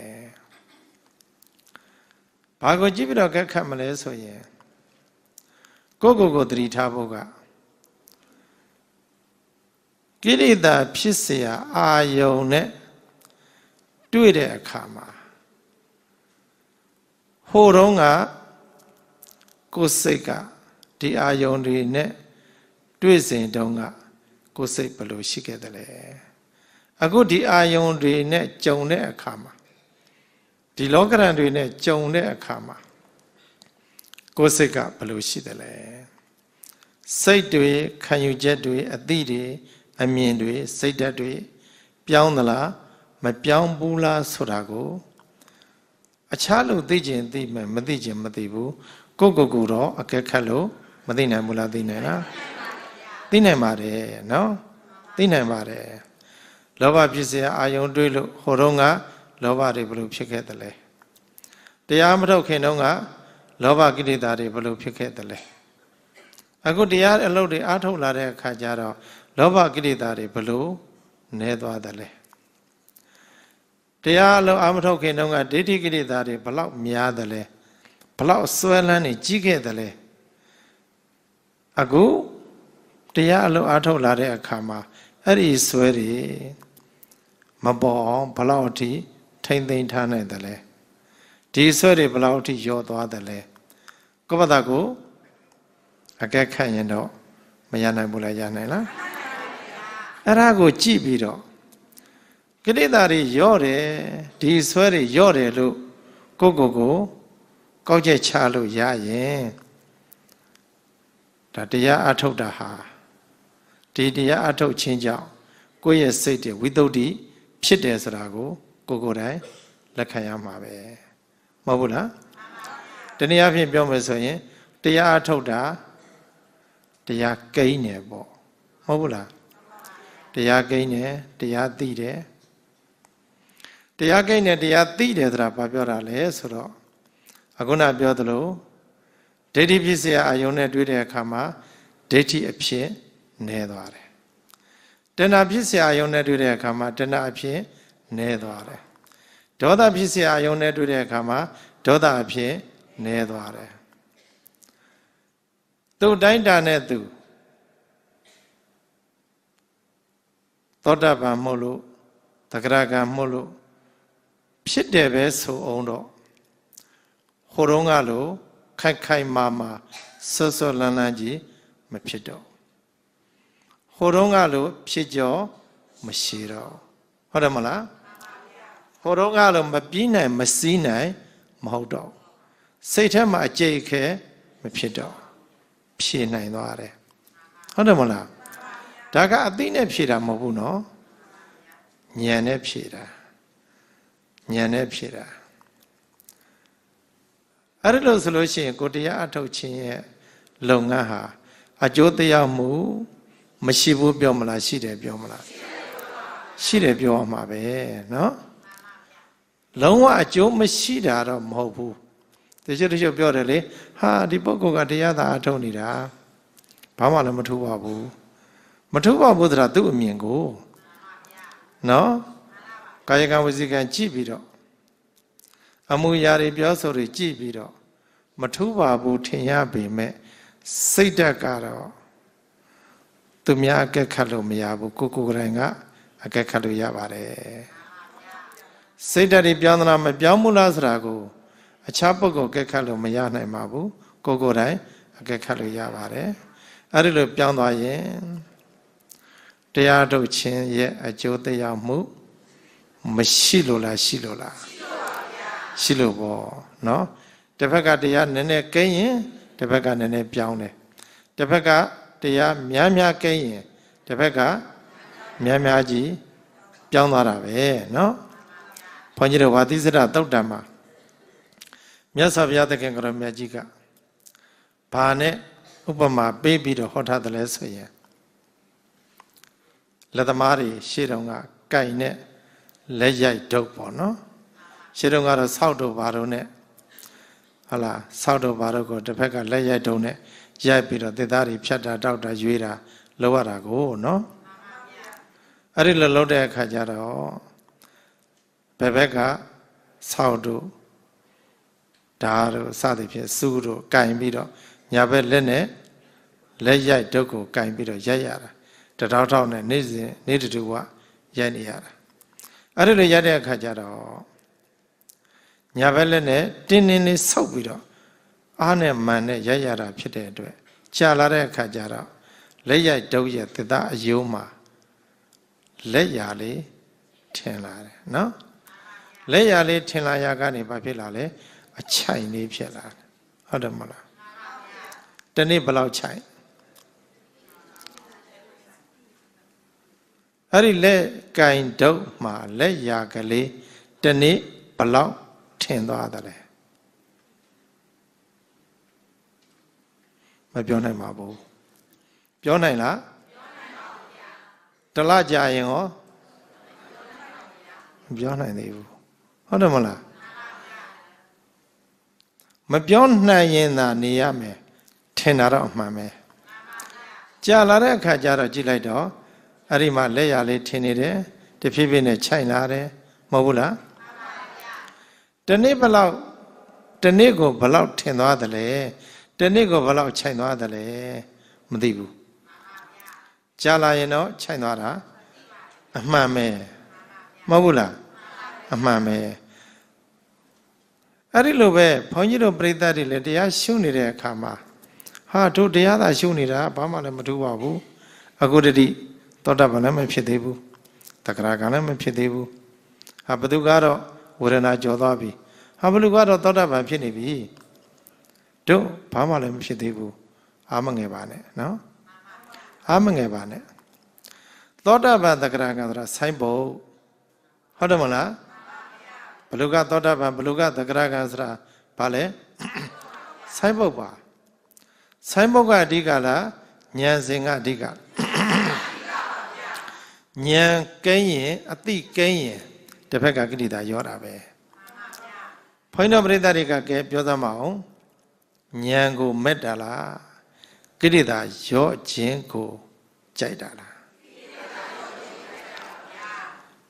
[SPEAKER 1] ဘာကိုကြည့်ပြီးတော့အကဲခတ်မလဲဆိုရင်ကိုသတိထားဖို့ကကိရိတာဖြစ်เสียအာယုံနဲ့တွေ့တဲ့အခါမှာဟိုတုန်းကကိုယ်စိတ်ကဒီအာယုံတွေနဲ့တွေ့စဉ်တုန်းကကိုယ်စိတ်ဘယ်လိုရှိခဲ့တယ်လဲအခုဒီအာယုံတွေနဲ့ကြုံတဲ့အခါမှာဒီလောကရန်တွေနဲ့ကြုံတဲ့အခါမှာကိုယ်စိတ်ကဘယ်လိုရှိတယ်လဲစိတ်တွေခံယူချက်တွေအသိတွေအမြင်တွေစိတ်ဓာတ်တွေပြောင်းသလားမပြောင်းဘူးလားဆိုတာကိုအခြားလို့သိခြင်းသိမယ်မသိခြင်းမသိဘူးကိုတော့အကဲခတ်လို့မသိနိုင်ဘူးလားသိနိုင်လားသိနိုင်ပါတယ်နော်သိနိုင်ပါတယ်လောဘဖြစ်เสียအာယုံတွေးလို့ဟိုတုန်းကလောဘတွေဘယ်လိုဖြစ်ခဲ့တယ်လဲတရားမထုတ်ခင်တုန်းကလောဘကိလေသာတွေဘယ်လိုဖြစ်ခဲ့တယ်လဲအခုတရားအလုပ်တွေအားထုတ်လာတဲ့အခါကျတော့လောဘကိလေသာတွေဘယ်လိုနည်းသွားတယ်လဲတရားအလုပ်အားမထုတ်ခင်တုန်းကဒိဋ္ဌိကိလေသာတွေဘလောက်များတယ်လဲဘလောက်ဆွဲလန်းနေကြီးခဲ့တယ်လဲအခုတရားအလုပ်အားထုတ်လာတဲ့အခါမှာအဲ့ဒီဆွဲတွေမပေါ်အောင်ဘလောက်အထိထိမ့်သိမ်းထားနိုင်တယ်လဲဒီဆွဲတွေဘလောက်အထိရောသွားတယ်လဲကိုယ့်ဘာသာကိုအကဲခတ်ရင်တော့မရနိုင်ဘူးလားရနိုင်လားအဲ့ဒါကိုကြည့်ပြီးတော့ကိလေသာတွေရော့တယ်ဒီဆွဲတွေရော့တယ်လို့ကိုကောက်ချက်ချလို့ရရင်ဒါတရားအထုတ်တာဟာဒီတရားအထုတ်ခြင်းကြောင့်ကိုယ့်ရဲ့စိတ်တွေဝိသုဒ္ဓိဖြစ်တယ်ဆိုတာကိုကိုယ်တိုင်လက်ခံရမှာပဲမဟုတ်ဘူးလားတနည်းအားဖြင့်ပြောမယ်ဆိုရင်တရားအထုတ်တာတရားကိန်းတယ်ပေါ့မဟုတ်ဘူးလားတရားကိန်းတယ်တရားသိတယ်တရားကိန်းတယ်တရားသိတယ်ဆိုတာဘာပြောတာလဲဆိုတော့အခုနပြောသလိုဒိဋ္ဌိဖြစ်เสียအာယုံနဲ့တွေ့တဲ့အခါမှာဒိဋ္ဌိအဖြစ်နည်းသွားတယ်တဏှာဖြစ်เสียအာယုံနဲ့တွေ့တဲ့အခါမှာတဏှာအဖြစ်နည်းသွားတယ်ဒေါသဖြစ်เสียအာယုံနဲ့တွေ့တဲ့အခါမှာဒေါသအဖြစ်နည်းသွားတယ်သူတိုင်းတာနဲ့သူသောတာပန်မို့လို့သဂရကံမို့လို့ဖြစ်တယ်ပဲဆိုအောင်တော့ဟိုတုန်းကလို့ခိုက်ခိုက်မာမာဆွဆွလန်းလန်းကြီးမဖြစ်တော့ဟိုတုန်းကလို့ဖြစ်ကြောမရှိတော့ဟုတ်တယ်မလားဟိုတုန်းကလို့မပြီးနိုင်မစည်းနိုင်မဟုတ်တော့စိတ်ထဲမှာအကြိတ်ခဲမဖြစ်တော့ဖြေနိုင်သွားတယ်ဟုတ်တယ်မလားဒါကအသိနဲ့ဖြေတာမဟုတ်ဘူးနော်ဉာဏ်နဲ့ဖြေတာဉာဏ်နဲ့ဖြေတာအဲ့ဒါလို့ဆိုလို့ရှိရင်ကိုတရားအထုတ်ခြင်းရဲ့လုပ်ငန်းဟာအကျိုးတရားမှုမရှိဘူးပြောမလားရှိတယ်ပြောမလားရှိတယ်ပြောရမှာပဲเนาะလုံးဝအကျိုးမရှိတာတော့မဟုတ်ဘူးတချို့ပြောတယ်လေဟာဒီပုဂ္ဂိုလ်ကတရားသာအထုတ်နေတာဘာမှလည်းမထူးပါဘူးမထူးပါဘူးဆိုတာသူ့အမြင်ကိုเนาะကာယကံဝစီကံကြည့်ပြီးတော့အမှုရာတွေပြောဆိုတွေကြည့်ပြီးတော့မထူးပါဘူးထင်ရပေမဲ့စိတ်ဓာတ်ကတော့သူများအကဲခတ်လို့မရဘူးကိုယ်တိုင်ကအကဲခတ်လို့ရပါတယ်စိတ်ဓာတ်တွေပြောင်းသလားမပြောင်းဘူးလားဆိုတာကိုအခြားပုဂ္ဂိုလ်အကဲခတ်လို့မရနိုင်ပါဘူးကိုယ်တိုင်အကဲခတ်လို့ရပါတယ်အဲ့ဒီလိုပြောင်းသွားရင်တရားထုတ်ခြင်းရဲ့အကျိုးတရားမှုမရှိလို့လားရှိလို့လားရှိလို့ပေါ့နော်တစ်ဖက်ကတရားနည်းနည်းကိန်းရင်တစ်ဖက်ကနည်းနည်းပြောင်းတယ်တစ်ဖက်ကတရားများများကိန်းရင်တစ်ဖက်ကများများကြီးပြောင်းသွားတာပဲနော်ဘုန်းကြီးတို့ဝါသီစရသုတ်တံမှာမြတ်စွာဘုရားသခင်ကတော်မြတ်ကြီးကဘာနဲ့ဥပမာပေးပြီးတော့ဟောထားတယ်လဲဆိုရင်လက်သမားတွေရှေ့တုန်းကကြိုင်နဲ့လက်ရိုက်တုပ်ပေါ့နော်ရှေ့တုန်းကတော့ဆောက်တုပ်ဘာလို့နဲ့ဟုတ်လားဆောက်တုပ်ဘာလို့ကိုတစ်ဖက်ကလက်ရိုက်တုပ်နဲ့ရိုက်ပြီးတော့သစ်သားတွေဖြတ်တာတောက်တာရွေးတာလောက်ရတာကိုနော်အဲ့ဒီလိုလုပ်တဲ့အခါကျတော့ဘယ်ဘက်ကဆောက်တုပ်ဓာတ်တို့စသည်ဖြင့်စူးတို့ကင်ပြီးတော့ညာဘက်လက်နဲ့လက်ရိုက်တုပ်ကိုကင်ပြီးတော့ရိုက်ရတာတထောက်နဲ့နေ့တူကရိုက်နေရတာအဲ့ဒီလိုရိုက်တဲ့အခါကျတော့ညာဘက်လက်နဲ့တင်းတင်းလေးဆုပ်ပြီးတော့အားနဲ့မှန်နဲ့ရိုက်ရတာဖြစ်တဲ့အတွက်ကြာလာတဲ့အခါကျတော့လက်ရိုက်တုပ်ရဲ့သစ်သားအယိုးမှာလက်ရာလေးထင်လာတယ်နော်လက်ရာလေးထင်လာရကနေဘာဖြစ်လာလဲအချိုင်လေးဖြစ်လာတယ်ဟုတ်တယ်မလားတနေ့ဘယ်လောက်ချိုင်အဲ့ဒီလက်ကင်တုပ်မှာလက်ရာကလေးတနေ့ဘယ်လောက်ထင်သွားတယ်လဲမပြောနိုင်ပါဘူးပြောနိုင်လားတလကြာရင်ရောမပြောနိုင်သေးဘူးဟုတ်တယ်မလားမပြောနိုင်ရင်သာနေရမယ်ထင်တာတော့အမှန်ပဲကြာလာတဲ့အခါကျတော့ကြည့်လိုက်တော့အဲ့ဒီမှာလက်ရလေးထင်နေတယ်တဖြည်းဖြည်းနဲ့ခြိုက်လာတယ်မဟုတ်ဘူးလားတနေ့ဘလောက်တနေ့ကိုဘလောက်ထင်သွားတယ်လဲတနေ့ကိုဘလောက်ခြိုက်သွားတယ်လဲမသိဘူးကြာလာရင်တော့ခြိုက်သွားတာအမှန်ပဲမဟုတ်ဘူးလားအမှန်ပဲအဲ့ဒီလိုပဲဘုန်းကြီးတို့ပြိဿတွေလည်းတရားရှုနေတဲ့အခါမှာဟာတို့တရားသာရှုနေတာဘာမှလည်းမထူးပါဘူးအခုတည်းသောတာပန်လည်းမဖြစ်သေးဘူးတဂရကံလည်းမဖြစ်သေးဘူးဟာဘသူကတော့ဝေဒနာကြော်သွားပြီဟာဘလူကတော့သောတာပန်ဖြစ်နေပြီတို့ဘာမှလည်းမဖြစ်သေးဘူးအာမငယ်ပါနဲ့နော်အာမငယ်ပါနဲ့သောတာပန်တဂရကံဆိုတာဆိုင်းဖို့ဟုတ်တယ်မလားဘလူကသောတာပန်ဘလူကတဂရကံဆိုတာဘာလဲဆိုင်းဖို့ပါဆိုင်းဖို့ကအဓိကလားဉာဏ်စဉ်ကအဓိကဉာဏ်ကဲရင်အသိကဲရင်တစ်ဖက်ကကိလေသာရောတာပဲဘုန်းတော်ပရိသတ်တွေကကဲပြောသမ်းမအောင်ဉာဏ်ကိုမက်တာလားကိလေသာရောခြင်းကိုကြိုက်တာလား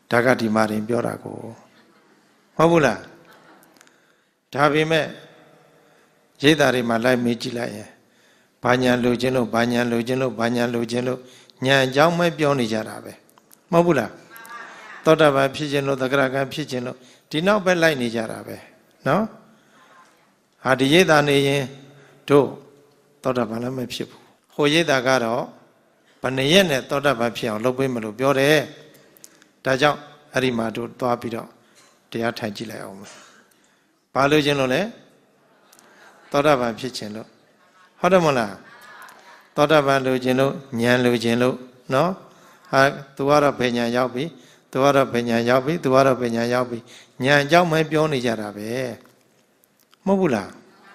[SPEAKER 1] ဒါကဒီမှာရင်ပြောတာကိုဟုတ်ဘူးလားဒါပေမဲ့ရိတ်တာတွေမှာလိုက်မေးကြည့်လိုက်ရင်ဘာညာလိုခြင်းလို့ဘာညာလိုခြင်းလို့ဘာညာလိုခြင်းလို့ညာအကြောင်းပဲပြောနေကြတာပဲမဟုတ်ဘူးလားသောတာပန်ဖြစ်ခြင်းလို့သဂရကံဖြစ်ခြင်းလို့ဒီနောက်ပဲလိုက်နေကြတာပဲနော်ဟာဒီရိတ်တာနေရင်တို့သောတာပန်လည်းမဖြစ်ဘူးဟိုရိတ်တာကတော့ဘယ်နှစ်ရက်နဲ့သောတာပန်ဖြစ်အောင်လုပ်ပေးမလို့ပြောတယ်ဒါကြောင့်အဲ့ဒီမှာတို့သွားပြီးတော့တရားထိုင်ကြည့်လိုက်အောင်ဘာလို့ခြင်းလို့လဲသောတာပန်ဖြစ်ခြင်းလို့ဟုတ်တယ်မဟုတ်လားသောတာပန်လိုခြင်းလို့ဉာဏ်လိုခြင်းလို့နော်ဟာသူကတော့ဘယ်ဉာဏ်ရောက်ပြီသူကတော့ဘယ်ဉာဏ်ရောက်ပြီသူကတော့ဘယ်ဉာဏ်ရောက်ပြီဉာဏ်အကြောင်းပဲပြောနေကြတာပဲမဟုတ်ဘူးလား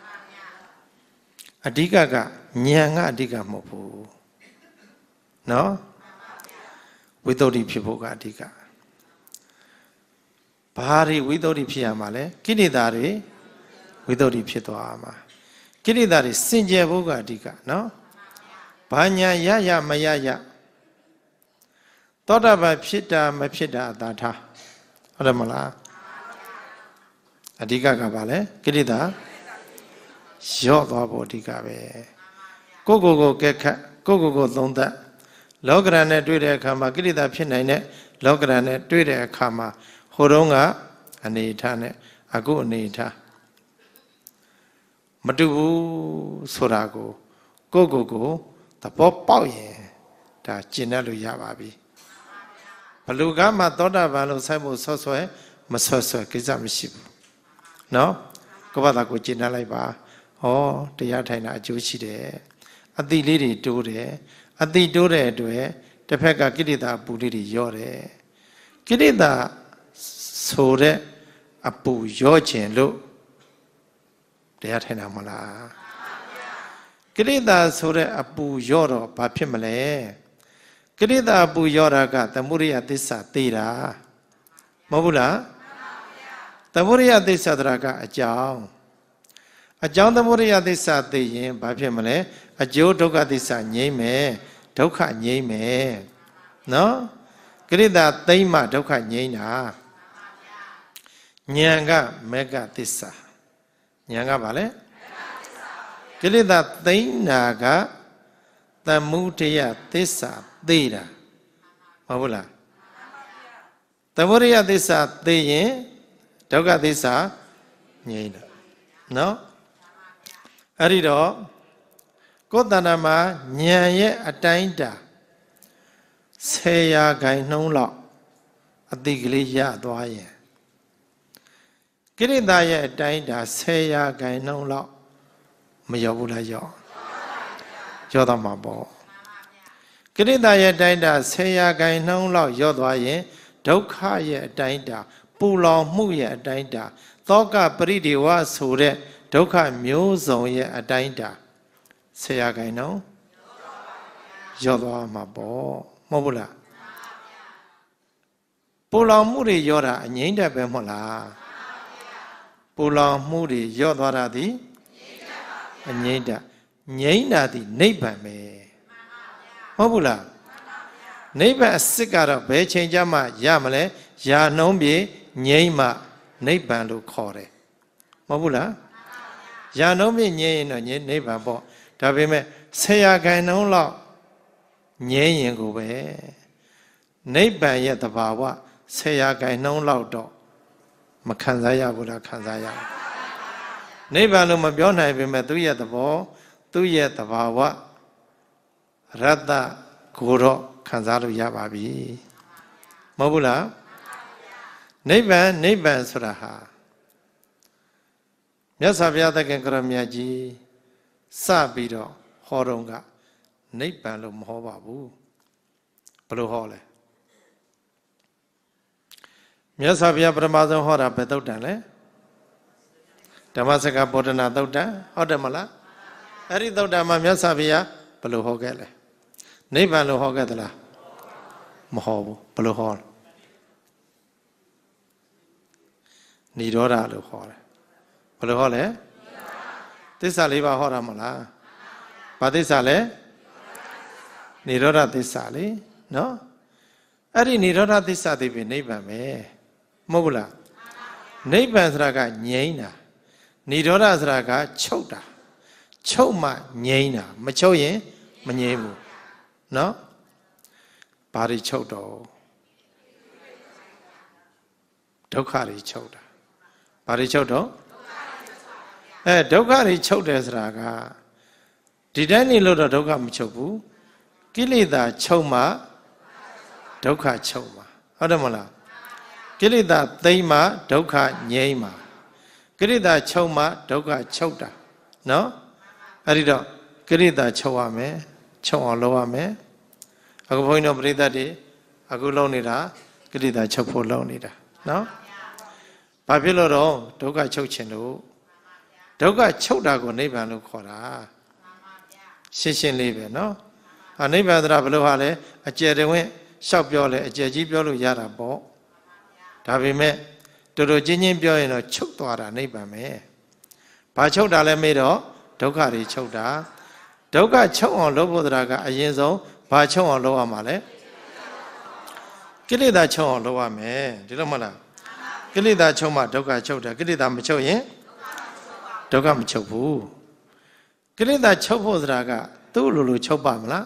[SPEAKER 1] အဓိကကဉာဏ်ကအဓိကမဟုတ်ဘူးနော်ဝိသုဒ္ဓိဖြစ်ဖို့ကအဓိကဘာတွေဝိသုဒ္ဓိဖြစ်ရမှာလဲကိလေသာတွေဝိသုဒ္ဓိဖြစ်သွားမှာကိလေသာတွေစင်ကြယ်ဖို့ကအဓိကနော်ဘာညာရမရသောတာပန်ဖြစ်တာမဖြစ်တာအသာထားဟုတ်တယ်မလားအဓိကကဘာလဲကိလေသာရော့သွားဖို့အဓိကပဲကိုကဲခတ်ကိုသုံးသပ်လောကရန်နဲ့တွေ့တဲ့အခါမှာကိလေသာဖြစ်နိုင်တဲ့လောကရန်နဲ့တွေ့တဲ့အခါမှာဟိုတုန်းကအနေထားနဲ့အခုအနေထားမတူဘူးဆိုတာကိုသဘောပေါက်ရင်ဒါကျင့်တတ်လို့ရပါပြီဘလူကမှသောတာပန်လို့ဆိုဖို့ဆွဲမဆွဲကိစ္စမရှိဘူးနော်ကိုယ့်ဘာသာကိုကျင့်တတ်လိုက်ပါဟောတရားထိုင်တာအကျိုးရှိတယ်အတိလေးတွေတိုးတယ်အတိတိုးတဲ့အတွက်တစ်ဖက်ကကိလေသာအပူလေးတွေရော့တယ်ကိလေသာဆိုတဲ့အပူရော့ခြင်းလို့တရားထိုင်တာမလားကိလေသာဆိုတဲ့အပူရော့တော့ဘာဖြစ်မလဲကိလေသာအပူရော့တာကသမုဒိယသစ္စာသိတာမဟုတ်ဘူးလားသမုဒိယသစ္စာတရာကအကြောင်းသမုဒိယသစ္စာသိရင်ဘာဖြစ်မလဲအကျိုးဒုက္ခသစ္စာငြိမ့်မယ်ဒုက္ခငြိမ့်မယ်နော်ကိလေသာသိမ့်မှဒုက္ခငြိမ့်တာဉာဏ်ကမေဃသစ္စာဉာဏ်ကဘာလဲကိလေသာသိမ့်တာကသမုဒိယသစ္စာသိတာမဟုတ်ဘူးလားသမုဒိယသစ္စာသိရင်ဒုက္ခသစ္စာငြိမ့်တာနော်အဲ့ဒီတော့ကိုယ်တဏ္ဍာမှာဉာဏ်ရဲ့အတိုင်းတာ10ရာခိုင်နှုန်းလောက်အတိကလေးရသွားရင်ကိရိတာရဲ့အတိုင်းတာ10ရာခိုင်နှုန်းလောက်မရောက်ဘူးလားရောက်တော့မှာပေါ့ကိရိတာရဲ့အတိုင်းတာ10ရာခိုင်နှုန်းလောက်ရောက်သွားရင်ဒုက္ခရဲ့အတိုင်းတာပူလောင်မှုရဲ့အတိုင်းတာသောကပရိဒေဝဆိုတဲ့ဒုက္ခမျိုးစုံရဲ့အတိုင်းတာ10ရာခိုင်နှုန်းရောက်သွားမှာပေါ့မဟုတ်ဘူးလားပူလောင်မှုတွေရောတာအငြိမ့်တက်ပဲမဟုတ်လားပူလောင်မှုတွေရောသွားတာသည်အငြိမ့်တက်ငြိမ့်တာသည်နိဗ္ဗာန်ပဲဟုတ်ဘူးလားနိဗ္ဗာန်အစစ်ကတော့ဘယ်ချိန်ကျမှရမလဲယာနှုံးပြေငြိမ့်မှနိဗ္ဗာန်လို့ခေါ်တယ်မဟုတ်ဘူးလားယာနှုံးပြေငြိမ့်ရင်တော့နိဗ္ဗာန်ပေါ့ဒါပေမဲ့10ရာခိုင်နှုန်းလောက်ငြိမ့်ရင်ကိုပဲနိဗ္ဗာန်ရဲ့သဘာဝ10ရာခိုင်နှုန်းလောက်တော့မခံစားရဘူးလားခံစားရဘူးနိဗ္ဗာန်လို့မပြောနိုင်ပေမဲ့သူ့ရဲ့သဘောသူ့ရဲ့သဘာဝရတ္တကိုတော့ခံစားလို့ရပါပြီမဟုတ်ဘူးလားနိဗ္ဗာန်ဆိုတာဟာမြတ်စွာဘုရားသခင်ကရမြတ်ကြီးစပြီးတော့ဟောတော့ကနိဗ္ဗာန်လို့မဟောပါဘူးဘယ်လိုဟောလဲမြတ်စွာဘုရားပထမဆုံးဟောတာဘယ်သုတ်တန်လဲဓမ္မစကဗောဓနာသုတ်တန်ဟုတ်တယ်မလားအဲ့ဒီသုတ်တန်မှာမြတ်စွာဘုရားဘယ်လိုဟောခဲ့လဲနိဗ္ဗာန်လို့ဟောခဲ့သလားမဟောဘူးဘယ်လိုဟောလဲនិရောဓလို့ဟောတယ်ဘယ်လိုဟောလဲသစ္စာလေးပါးဟောတာမဟုတ်လားဘာသစ္စာလဲនិရောဓသစ္စာလေနော် Ari Nirodha Thissa Devi Nibbane Mogula Nibban Sraga Nyena Nirodha Sraga Chota Choma Nyena Machoye Manyebu No Bari Choto Dokari Chota Bari Choto Dokari Chota Sraga Didani Loda Doka Michobu Kilida Choma Dokha Choma Adamala Kilida Daima Dokha Nyema Kilida Choma Dokha Chota No Arido Kilida Chowame Chowa Loame Agopoino Brida de Agulonida Kilida Chopo Lonida No Babyloro Dokha Chochino Dokha Chota go Nebanu Kora Shishin Libe no A Nebadra Belohale a Jerewin Shop Yole, a Jejibolo Yara Bo. Tabime, Dodo Jinin Bioino, Chuktora, neighbor me. Pachodale Medo, Dokari Choda. Doka Cho on Lobo Draga, a Yenzo, Pacho on Loa Male. Kilida Cho on Loa me, Dilomana. Kilida Choma, Doka Choda, Kilida Machoye, Doka Machopu. Kilida Chopo Draga, Tululu Chopamla.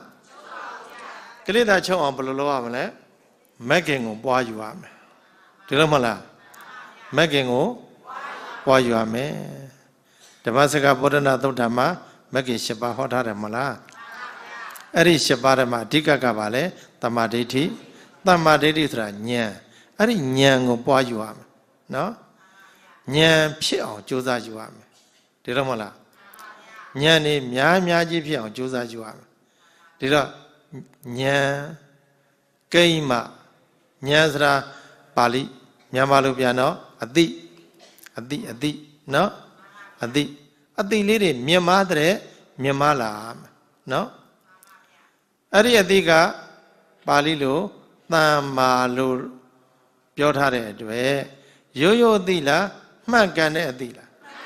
[SPEAKER 1] Kilida Cho on Boloamale, making on Boyuame. Dilomala, making on Boyuame. The Masaka Bodana Dama, making Shaba Hotara Mala. Eri Shabarama, Dika Gavale, Tamadeti, Tamadeti, Nyan, Eri Nyan on Boyuame. No? Nyan Pio, Josa Juame. Dilomala. Nyani, Miaji Pio, Josa Juame. Dilo. Nya Kaima Nyazra Pali Nyamalu Piano Adi no Adi Lady Miamadre Miamala no Ari Adiga Palilo Tamalu Piotare Dwe Yoyo Dila Magane Adila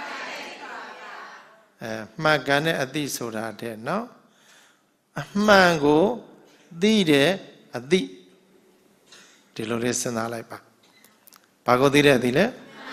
[SPEAKER 1] Magane Adi Soda no Mango, Dide, a di. Delores and Alaipa. Pago dide dile?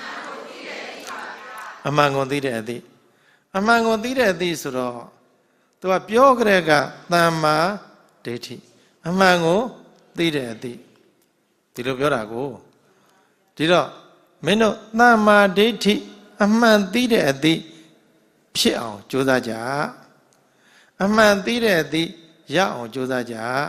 [SPEAKER 1] A mango dide a di. A mango dide a di suro. To a pure grega, Tama, deti. A mango dide a di. Dilo Biorago. Dilo, Meno, Nama, deti, a man dide a di. Piao, Jodaja. A man did the ya on Jodaja.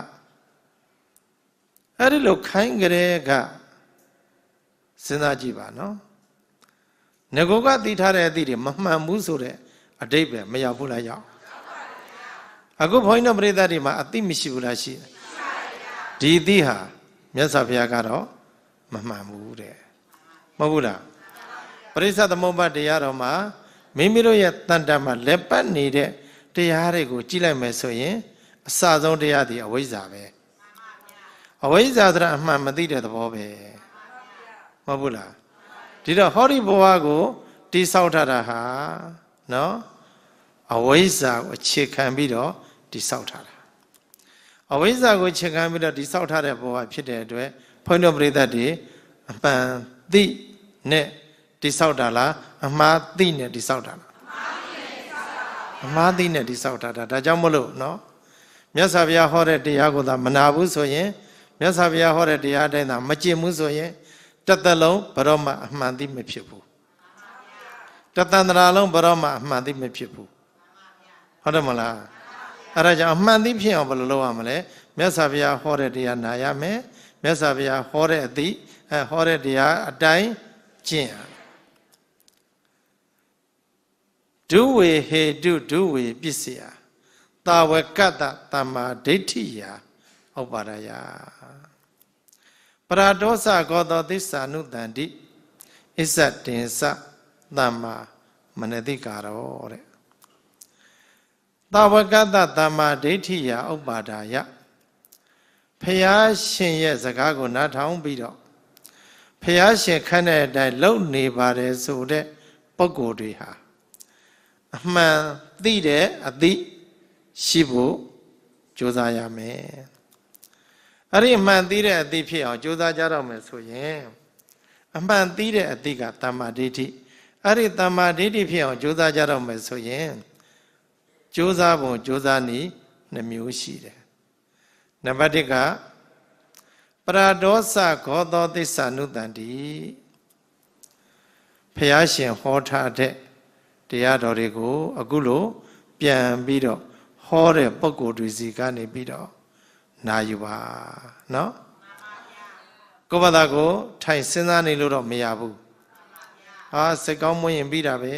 [SPEAKER 1] I look kind grega Sinajiba, no? Negoga did her did Mamma Musure, a debe, Mayabula ya. A good point of Redarima, a timishibulashi. Didiha, Miasaviagaro, Mamma Mure. Mabula. Presa the Moba de Yaroma, Mimiro yet Tandama, Lepan needed. Go Chile Mesoye, a Sazon de Adi, a Wizabe. A Wizadra Mamadida the Bobe. Mabula. Did a horrible this outaraha? No? A Wiza with chicken bido, this outara. A Wiza with chicken bido, this outara boy, Pite, point of Redadi, a pan, the net, this outala, a ma, the net, this outala. Madi ne disauta da jamolo no Myasavia hore diago da manabu so yen Myasavia hore diade na machimu so yen Tatalong baroma mandi me pipu Tatandralong baroma mandi me pipu Hodamala Araja mandi pian bolo amale Myasavia hore dia nayame Myasavia hore di hore dia adai chin Do we he do we bisia Tawe kata tama detiya Obaraya Paradosa godo disa nudandi Isa tinsa tama manadikaro Tawe kata tama detiya Obaraya Paya shin ye zagago na taung bido Paya shin kane dai low ni bare so de Pogodiha Man, thee a thee, Shibu, Josayame. အဲ့ဒီအမှန်သိတဲ့အသိဖြစ်အောင်ကြိုးစားကြတော့မယ်ဆိုရင်အမှန်သိတဲ့အသိကတမ္မာဒိဋ္ဌိအဲ့ဒီတမ္မာဒိဋ္ဌိဖြစ်အောင်ကြိုးစားကြတော့မယ်ဆိုရင်ကြိုးစားပုံကြိုးစားနည်းနှမျိုးရှိတယ်နံပါတ်1ကပရာဒောသဂောသောသစ္စာနုတ္တန္တိဘုရားရှင်ဟောထားတဲ့တရားတော်တွေကိုအခုလိုပြန်ပြီးတော့ဟောတဲ့ပုဂ္ဂိုလ်တွေစီကနေပြီးတော့နာယူပါနော်ကိုယ့်ဘာသာကိုထိုင်စဉ်းစားနေလို့တော့မရဘူးဟာစိတ်ကောင်းမွေးရင်ပြီးတာပဲ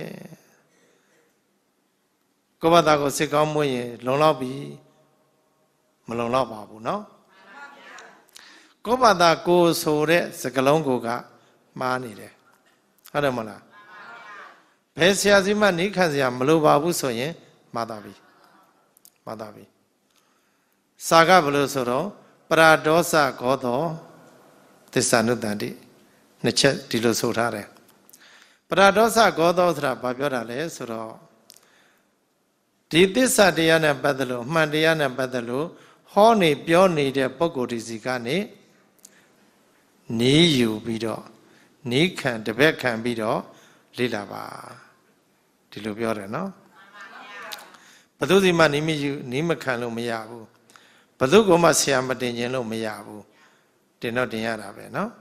[SPEAKER 1] ကိုယ့်ဘာသာကိုစိတ်ကောင်းမွေးရင်လုံလောက်ပြီမလုံလောက်ပါဘူးနော်ကိုယ့်ဘာသာကိုဆိုတဲ့စကားလုံးကိုကမှားနေတယ်ဟုတ်တယ်မလားဘယ်ဆရာစီမှနိခံစရာမလိုပါဘူးဆိုရင်မှားတာပြီမှားတာပြီစာကဘယ်လိုဆိုတော့ပရာဒောသဂောသောသစ္စာနုတ္တန္တိနှစ်ချက်ဒီလိုဆိုထားတယ်ပရာဒောသဂောသောဆိုတာဘာပြောတာလဲဆိုတော့ဒီသစ္စာတရားနဲ့ပတ်သက်လို့အမှန်တရားနဲ့ပတ်သက်လို့ဟောနေပြောနေတဲ့ပုဂ္ဂိုလ်ဒီစီကနေနီးယူပြီးတော့နီးခံတပည့်ခံပြီးတော့လေ့လာပါဒီလိုပြောတယ်နော်ဘသူစီမှနီးမယူနီးမခံလို့မရဘူးဘသူကမှဆရာမတင်ခြင်းလို့မရဘူးတင်တော့တင်ရတာပဲနော်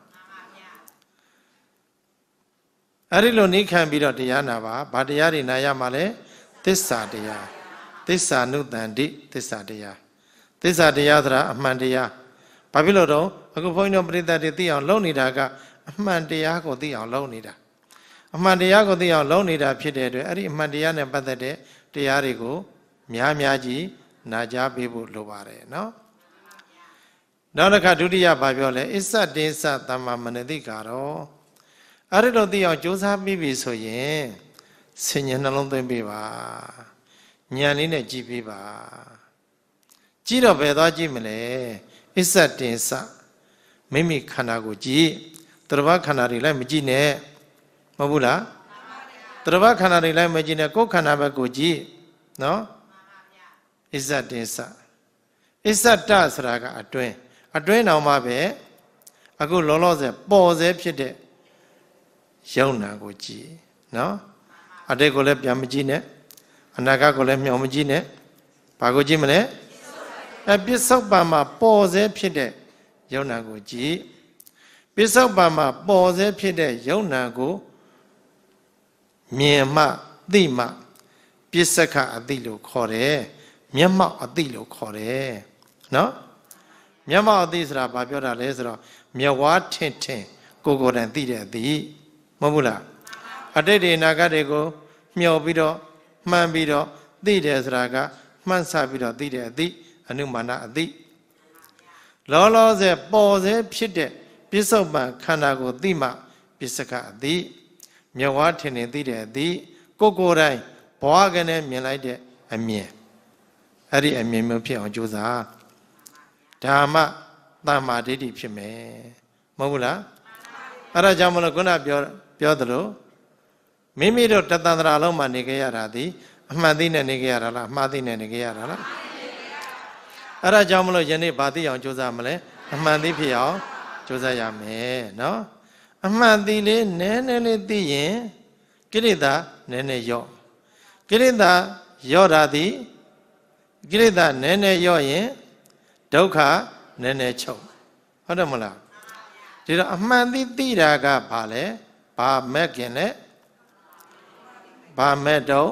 [SPEAKER 1] အဲ့ဒီလိုနီးခံပြီးတော့တရားနာပါဘာတရားတွေနာရမှာလဲသစ္စာတရားသစ္စာနုတ္တန္တိသစ္စာတရားသစ္စာတရားဆိုတာအမှန်တရားဘာဖြစ်လို့တော့အခုဘုန်းကြီးတို့ပရိသတ်တွေသိအောင်လုပ်နေတာကအမှန်တရားကိုသိအောင်လုပ်နေတာအမှန်တရားကိုသိအောင်လုပ်နေတာဖြစ်တဲ့အတွက်အဲ့ဒီအမှန်တရားနဲ့ပတ်သက်တဲ့တရားတွေကိုများများကြီးနာကြားပေးဖို့လိုပါတယ်နော်နောက်တစ်ခါဒုတိယဘာပြောလဲအစ္ဆတေသသမ္မာမနတိကာရောအဲ့ဒီလိုသိအောင်ကြိုးစားပြီးပြီဆိုရင်ဆင်ញံနှလုံးသွင်းပေးပါဉာဏ်လေးနဲ့ကြည့်ပေးပါကြည့်တော့ဘယ်သွားကြည့်မလဲအစ္ဆတေသမိမိခန္ဓာကိုကြည့်တရဘခန္ဓာတွေလည်းမကြည့်နဲ့မဟုတ်ဘူးလားတရဘခန္ဓာတွေလည်းမကြည့်နဲ့ကိုယ်ခန္ဓာဘက်ကိုကြည့်နော်အစ္ဆတေသအစ္ဆတဆိုတာကအတွင်းတော်မှာပဲအခုလောလောဆယ်ပေါ်ဆဲဖြစ်တဲ့ယုံနာကိုကြည့်နော်အတိတ်ကိုလည်းပြန်မကြည့်နဲ့အနာဂတ်ကိုလည်းမျှော်မကြည့်နဲ့ဘာကိုကြည့်မလဲပစ္စုပန်မှာပေါ်ဆဲဖြစ်တဲ့ယုံနာကိုကြည့်ပစ္စုပန်မှာပေါ်ဆဲဖြစ်တဲ့ယုံနာကိုမြင်မှသိမှပစ္စကအသိလို့ခေါ်တယ်မျက်မှောက်အသိလို့ခေါ်တယ်နော်မျက်မှောက်အသိဆိုတာဘာပြောတာလဲဆိုတော့မျက်ဝါးထင်ကိုယ်တိုင်သိတဲ့အသိမဟုတ်ဘူးလားအတိတ်တွေအနာဂတ်တွေကိုမျှော်ပြီးတော့မှန်ပြီးတော့သိတယ်ဆိုတာကမှန်ဆပြီးတော့သိတဲ့အသိအနုမာနအသိလောလောဆယ်ပေါ်ဆဲဖြစ်တဲ့ပစ္စုပန်ခန္ဓာကိုသိမှပစ္စကအသိမျက်ဝါးထင်သိတဲ့အသိကိုယ်တိုင်ဘဝကနေမြင်လိုက်တဲ့အမြင်အဲ့ဒီအမြင်မျိုးဖြစ်အောင်ကြိုးစားဒါမှတမ္မာဒိဋ္ဌိဖြစ်မယ်မဟုတ်ဘူးလားအဲ့ဒါကြောင့်မလို့ခုနပြောသလိုမိမိတို့တသန္တရာလုံးမှာနေကြရတာဒီအမှန်သိနဲ့နေကြရတာလားအမှားသိနဲ့နေကြရတာလားအဲ့ဒါကြောင့်မလို့ယနေ့ဗာသိအောင်ကြိုးစားမလဲအမှန်သိဖြစ်အောင်ကြိုးစားရမယ်နော်အမှန်သိလေးနည်းနည်းလေးသိရင်ကိရိတာနည်းနည်းရော့ကိရိတာရော့တာသည်ကိရိတာနည်းနည်းရော့ရင်ဒုက္ခနည်းနည်းချုပ်ဟုတ်တယ်မလားဒီတော့အမှန်သိတာကဘာလဲဘာမဲ့ခင်လဲဘာမဲ့တော့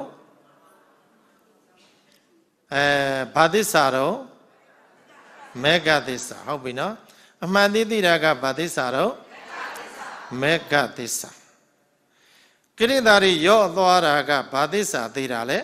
[SPEAKER 1] ဘာသစ္စာတော့မေဃသစ္စာဟုတ်ပြီနော်အမှန်သိတာကဘာသစ္စာတော့မေဃသစ္စာကိရိတာတွေရော့သွားတာကဘာသစ္စာသိတာလဲ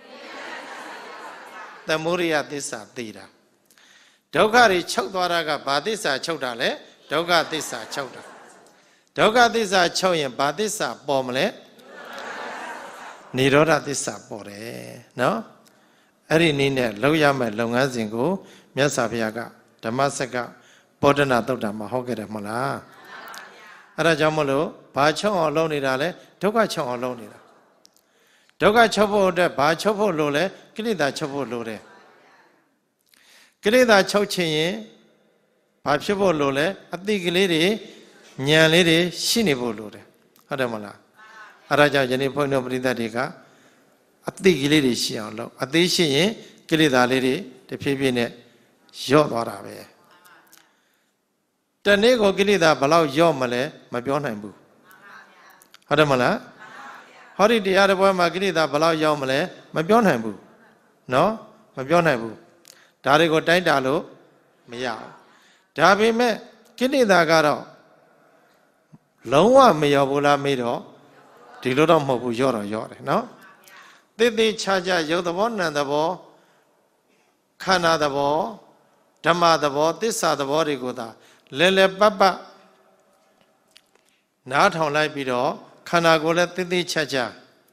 [SPEAKER 1] သမုဒိယသစ္စာသိတာဒုက္ခတွေချုပ်သွားတာကဘာသစ္စာချုပ်တာလဲဒုက္ခသစ္စာချုပ်တာဒုက္ခသစ္စာချုပ်ရင်ဘာသစ္စာပေါ်မလဲနိရောဓသစ္စာပေါ်တယ်နော်အဲ့ဒီနည်းနဲ့လောက်ရမယ့်လုပ်ငန်းစဉ်ကိုမြတ်စွာဘုရားကဓမ္မစကပောဒနာသုတ်တာမှာဟောခဲ့တယ်မဟုတ်လားအဲ့ဒါကြောင့်မလို့ဘာချုပ်အောင်လုပ်နေတာလဲဒုက္ခချုပ်အောင်လုပ်နေတာဒုက္ခချုပ်ဖို့အတွက်ဘာချုပ်ဖို့လိုလဲကိလေသာချုပ်ဖို့လိုတယ်ကိလေသာချုပ်ခြင်းရင်ဘာဖြစ်ဖို့လို့လဲအသိကလေးတွေဉာဏ်လေးတွေရှိနေဖို့လို့တယ်ဟုတ်တယ်မလားအဲ့ဒါကြောင့်ယနေ့ဘုန်းတော်ပရိသတ်တွေကအသိကလေးတွေရှိအောင်လုပ်အသိရှိရင်ကိလေသာလေးတွေတဖြည်းဖြည်းနဲ့ယော့သွားတာပဲတနေ့ကိုကိလေသာဘလောက်ယော့မလဲမပြောနိုင်ဘူးဟုတ်တယ်မလားဟောဒီတရားတစ်ပွဲမှာကိလေသာဘလောက်ယော့မလဲမပြောနိုင်ဘူးနော်မပြောနိုင်ဘူးဒါတွေကိုတိုင်းတာလို့မရဘူးဒါပေမဲ့ကိလေသာကတော့လုံးဝမယော့ဘူးလားမေးတော့ဒီလိုတော့မဟုတ်ဘူးယော့တော့ယော့တယ်နော်တိတိချာချာရုပ်သဘောနာမ်သဘောခန္ဓာသဘောဓမ္မသဘောသစ္စာသဘောတွေကိုသာလဲလဲပတ်ပတ်နားထောင်လိုက်ပြီးတော့ခန္ဓာကိုယ်လည်းတိတိချာချာ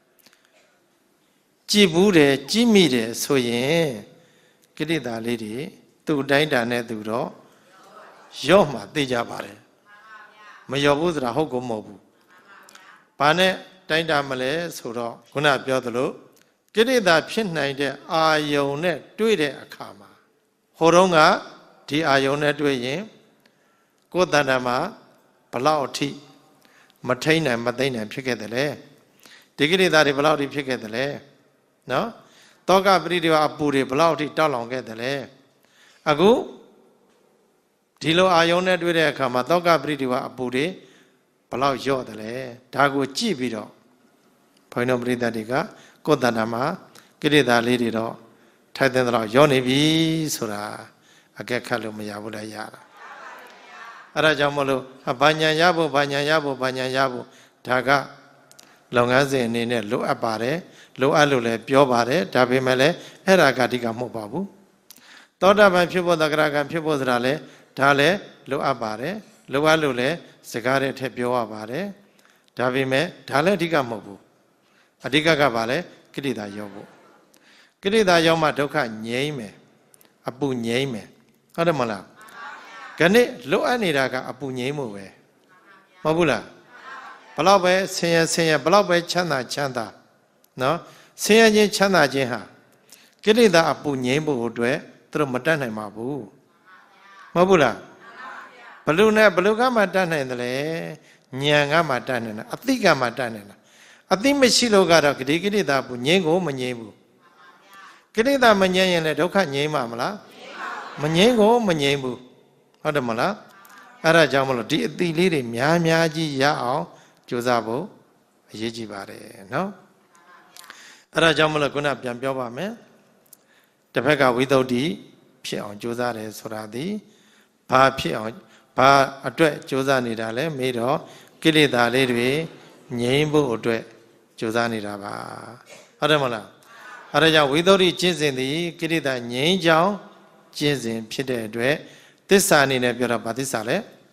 [SPEAKER 1] ကြည်ဘူးတယ်ကြည်မိတယ်ဆိုရင်ကိလေသာလေးတွေသူ့တိုင်းတာနဲ့သူတော့ယော့မှသိကြပါတယ်မယော့ဘူးဆိုတာဟုတ်ကောမဟုတ်ဘူးဘာနဲ့တိုင်းတာမလဲဆိုတော့ခုနပြောသလိုကိလေသာဖြစ်နိုင်တဲ့အာယုံနဲ့တွေ့တဲ့အခါမှာဟိုတုန်းကဒီအာယုံနဲ့တွေ့ရင်ကိုယ်တဏ္ဍာမှာဘလောက်အထိမထိန်နိုင်မသိမ့်နိုင်ဖြစ်ခဲ့တယ်လေဒီကိလေသာတွေဘလောက်အထိဖြစ်ခဲ့တယ်လဲနော်တောကပရိဒီဝအပူတွေဘလောက်အထိတောက်လောင်ခဲ့တယ်လဲအခုဒီလိုအာယုံနဲ့တွေ့တဲ့အခါမှာတောကပရိဒီဝအပူတွေဘလောက်ယော့တယ်လဲဒါကိုကြည့်ပြီးတော့ဘုန်းတော်ပရိသတ်တွေကကိုယ်တဏ္ဍာမှာကိလေသာလေးတွေတော့ထိုက်တဲ့တော့ယော့နေပြီဆိုတာအကဲခတ်လို့မရဘူးလည်းရတာအဲ့ဒါကြောင့်မလို့ဘာညာရဖို့ဘာညာရဖို့ဘာညာရဖို့ဒါကလုပ်ငန်းစဉ်အနေနဲ့လိုအပ်ပါတယ်လိုအပ်လို့လည်းပြောပါတယ်ဒါပေမဲ့လည်းအဲ့ဒါကတိကမဟုတ်ပါဘူးသောတာပန်ဖြစ်ဖို့သဂရကံဖြစ်ဖို့ဆိုတာလည်းဒါလည်းလိုအပ်ပါတယ်လိုအပ်လို့လည်းစကားတဲ့ထက်ပြောရပါတယ်ဒါပေမဲ့ဒါလည်းအဓိကမဟုတ်ဘူးအဓိကကဘာလဲကိလေသာရောက်ဖို့ကိလေသာရောက်မှဒုက္ခငြိမ်းမယ်အပူငြိမ်းမယ်ဟုတ်တယ်မလားခဏလိုအပ်နေတာကအပူငြိမ်းမှုပဲမဟုတ်ဘူးလားဘလောက်ပဲဆင်းရဲဘလောက်ပဲချမ်းသာနော်ဆင်းရဲခြင်းချမ်းသာခြင်းဟာကိလေသာအပူငြိမ်းဖို့အတွက်သူတို့မတတ်နိုင်ပါဘူးမဟုတ်ဘူးလားဘလူနဲ့ဘလူကမှတတ်နိုင်တယ်လေဉာဏ်ကမှတတ်နိုင်တာအသိကမှတတ်နိုင်တာအသိမရှိလို့ကတော့ဒီကိလေသာပူငြိမ်းကိုမငြိမ်းဘူးကိလေသာမငြိမ်းရင်လည်းဒုက္ခငြိမ်းမှာမလားမငြိမ်းကိုမငြိမ်းဘူးဟုတ်တယ်မလားအဲ့ဒါကြောင့်မလို့ဒီအသိလေးတွေများကြီးရအောင်ကြိုးစားဖို့အရေးကြီးပါတယ်နော်အဲ့ဒါကြောင့်မလို့ခုနပြန်ပြောပါမယ်တစ်ဖက်ကဝိသုဒ္ဓိဖြစ်အောင်ကြိုးစားတယ်ဆိုတာဒီဘာဖြစ်အောင်ဘာအတွက်ကြိုးစားနေတာလဲမေးတော့ကိလေသာလေးတွေငြိမ်းဖို့အတွက်ကြိုးစားနေတာပါဟုတ်တယ်မလားအဲ့ဒါကြောင့်ဝိသုဒ္ဓိကျင့်စဉ်သည်ကိလေသာငြိမ်းချောင်းကျင့်စဉ်ဖြစ်တဲ့အတွက်သစ္စာအနေနဲ့ပြောတာဘာသစ္စာလဲ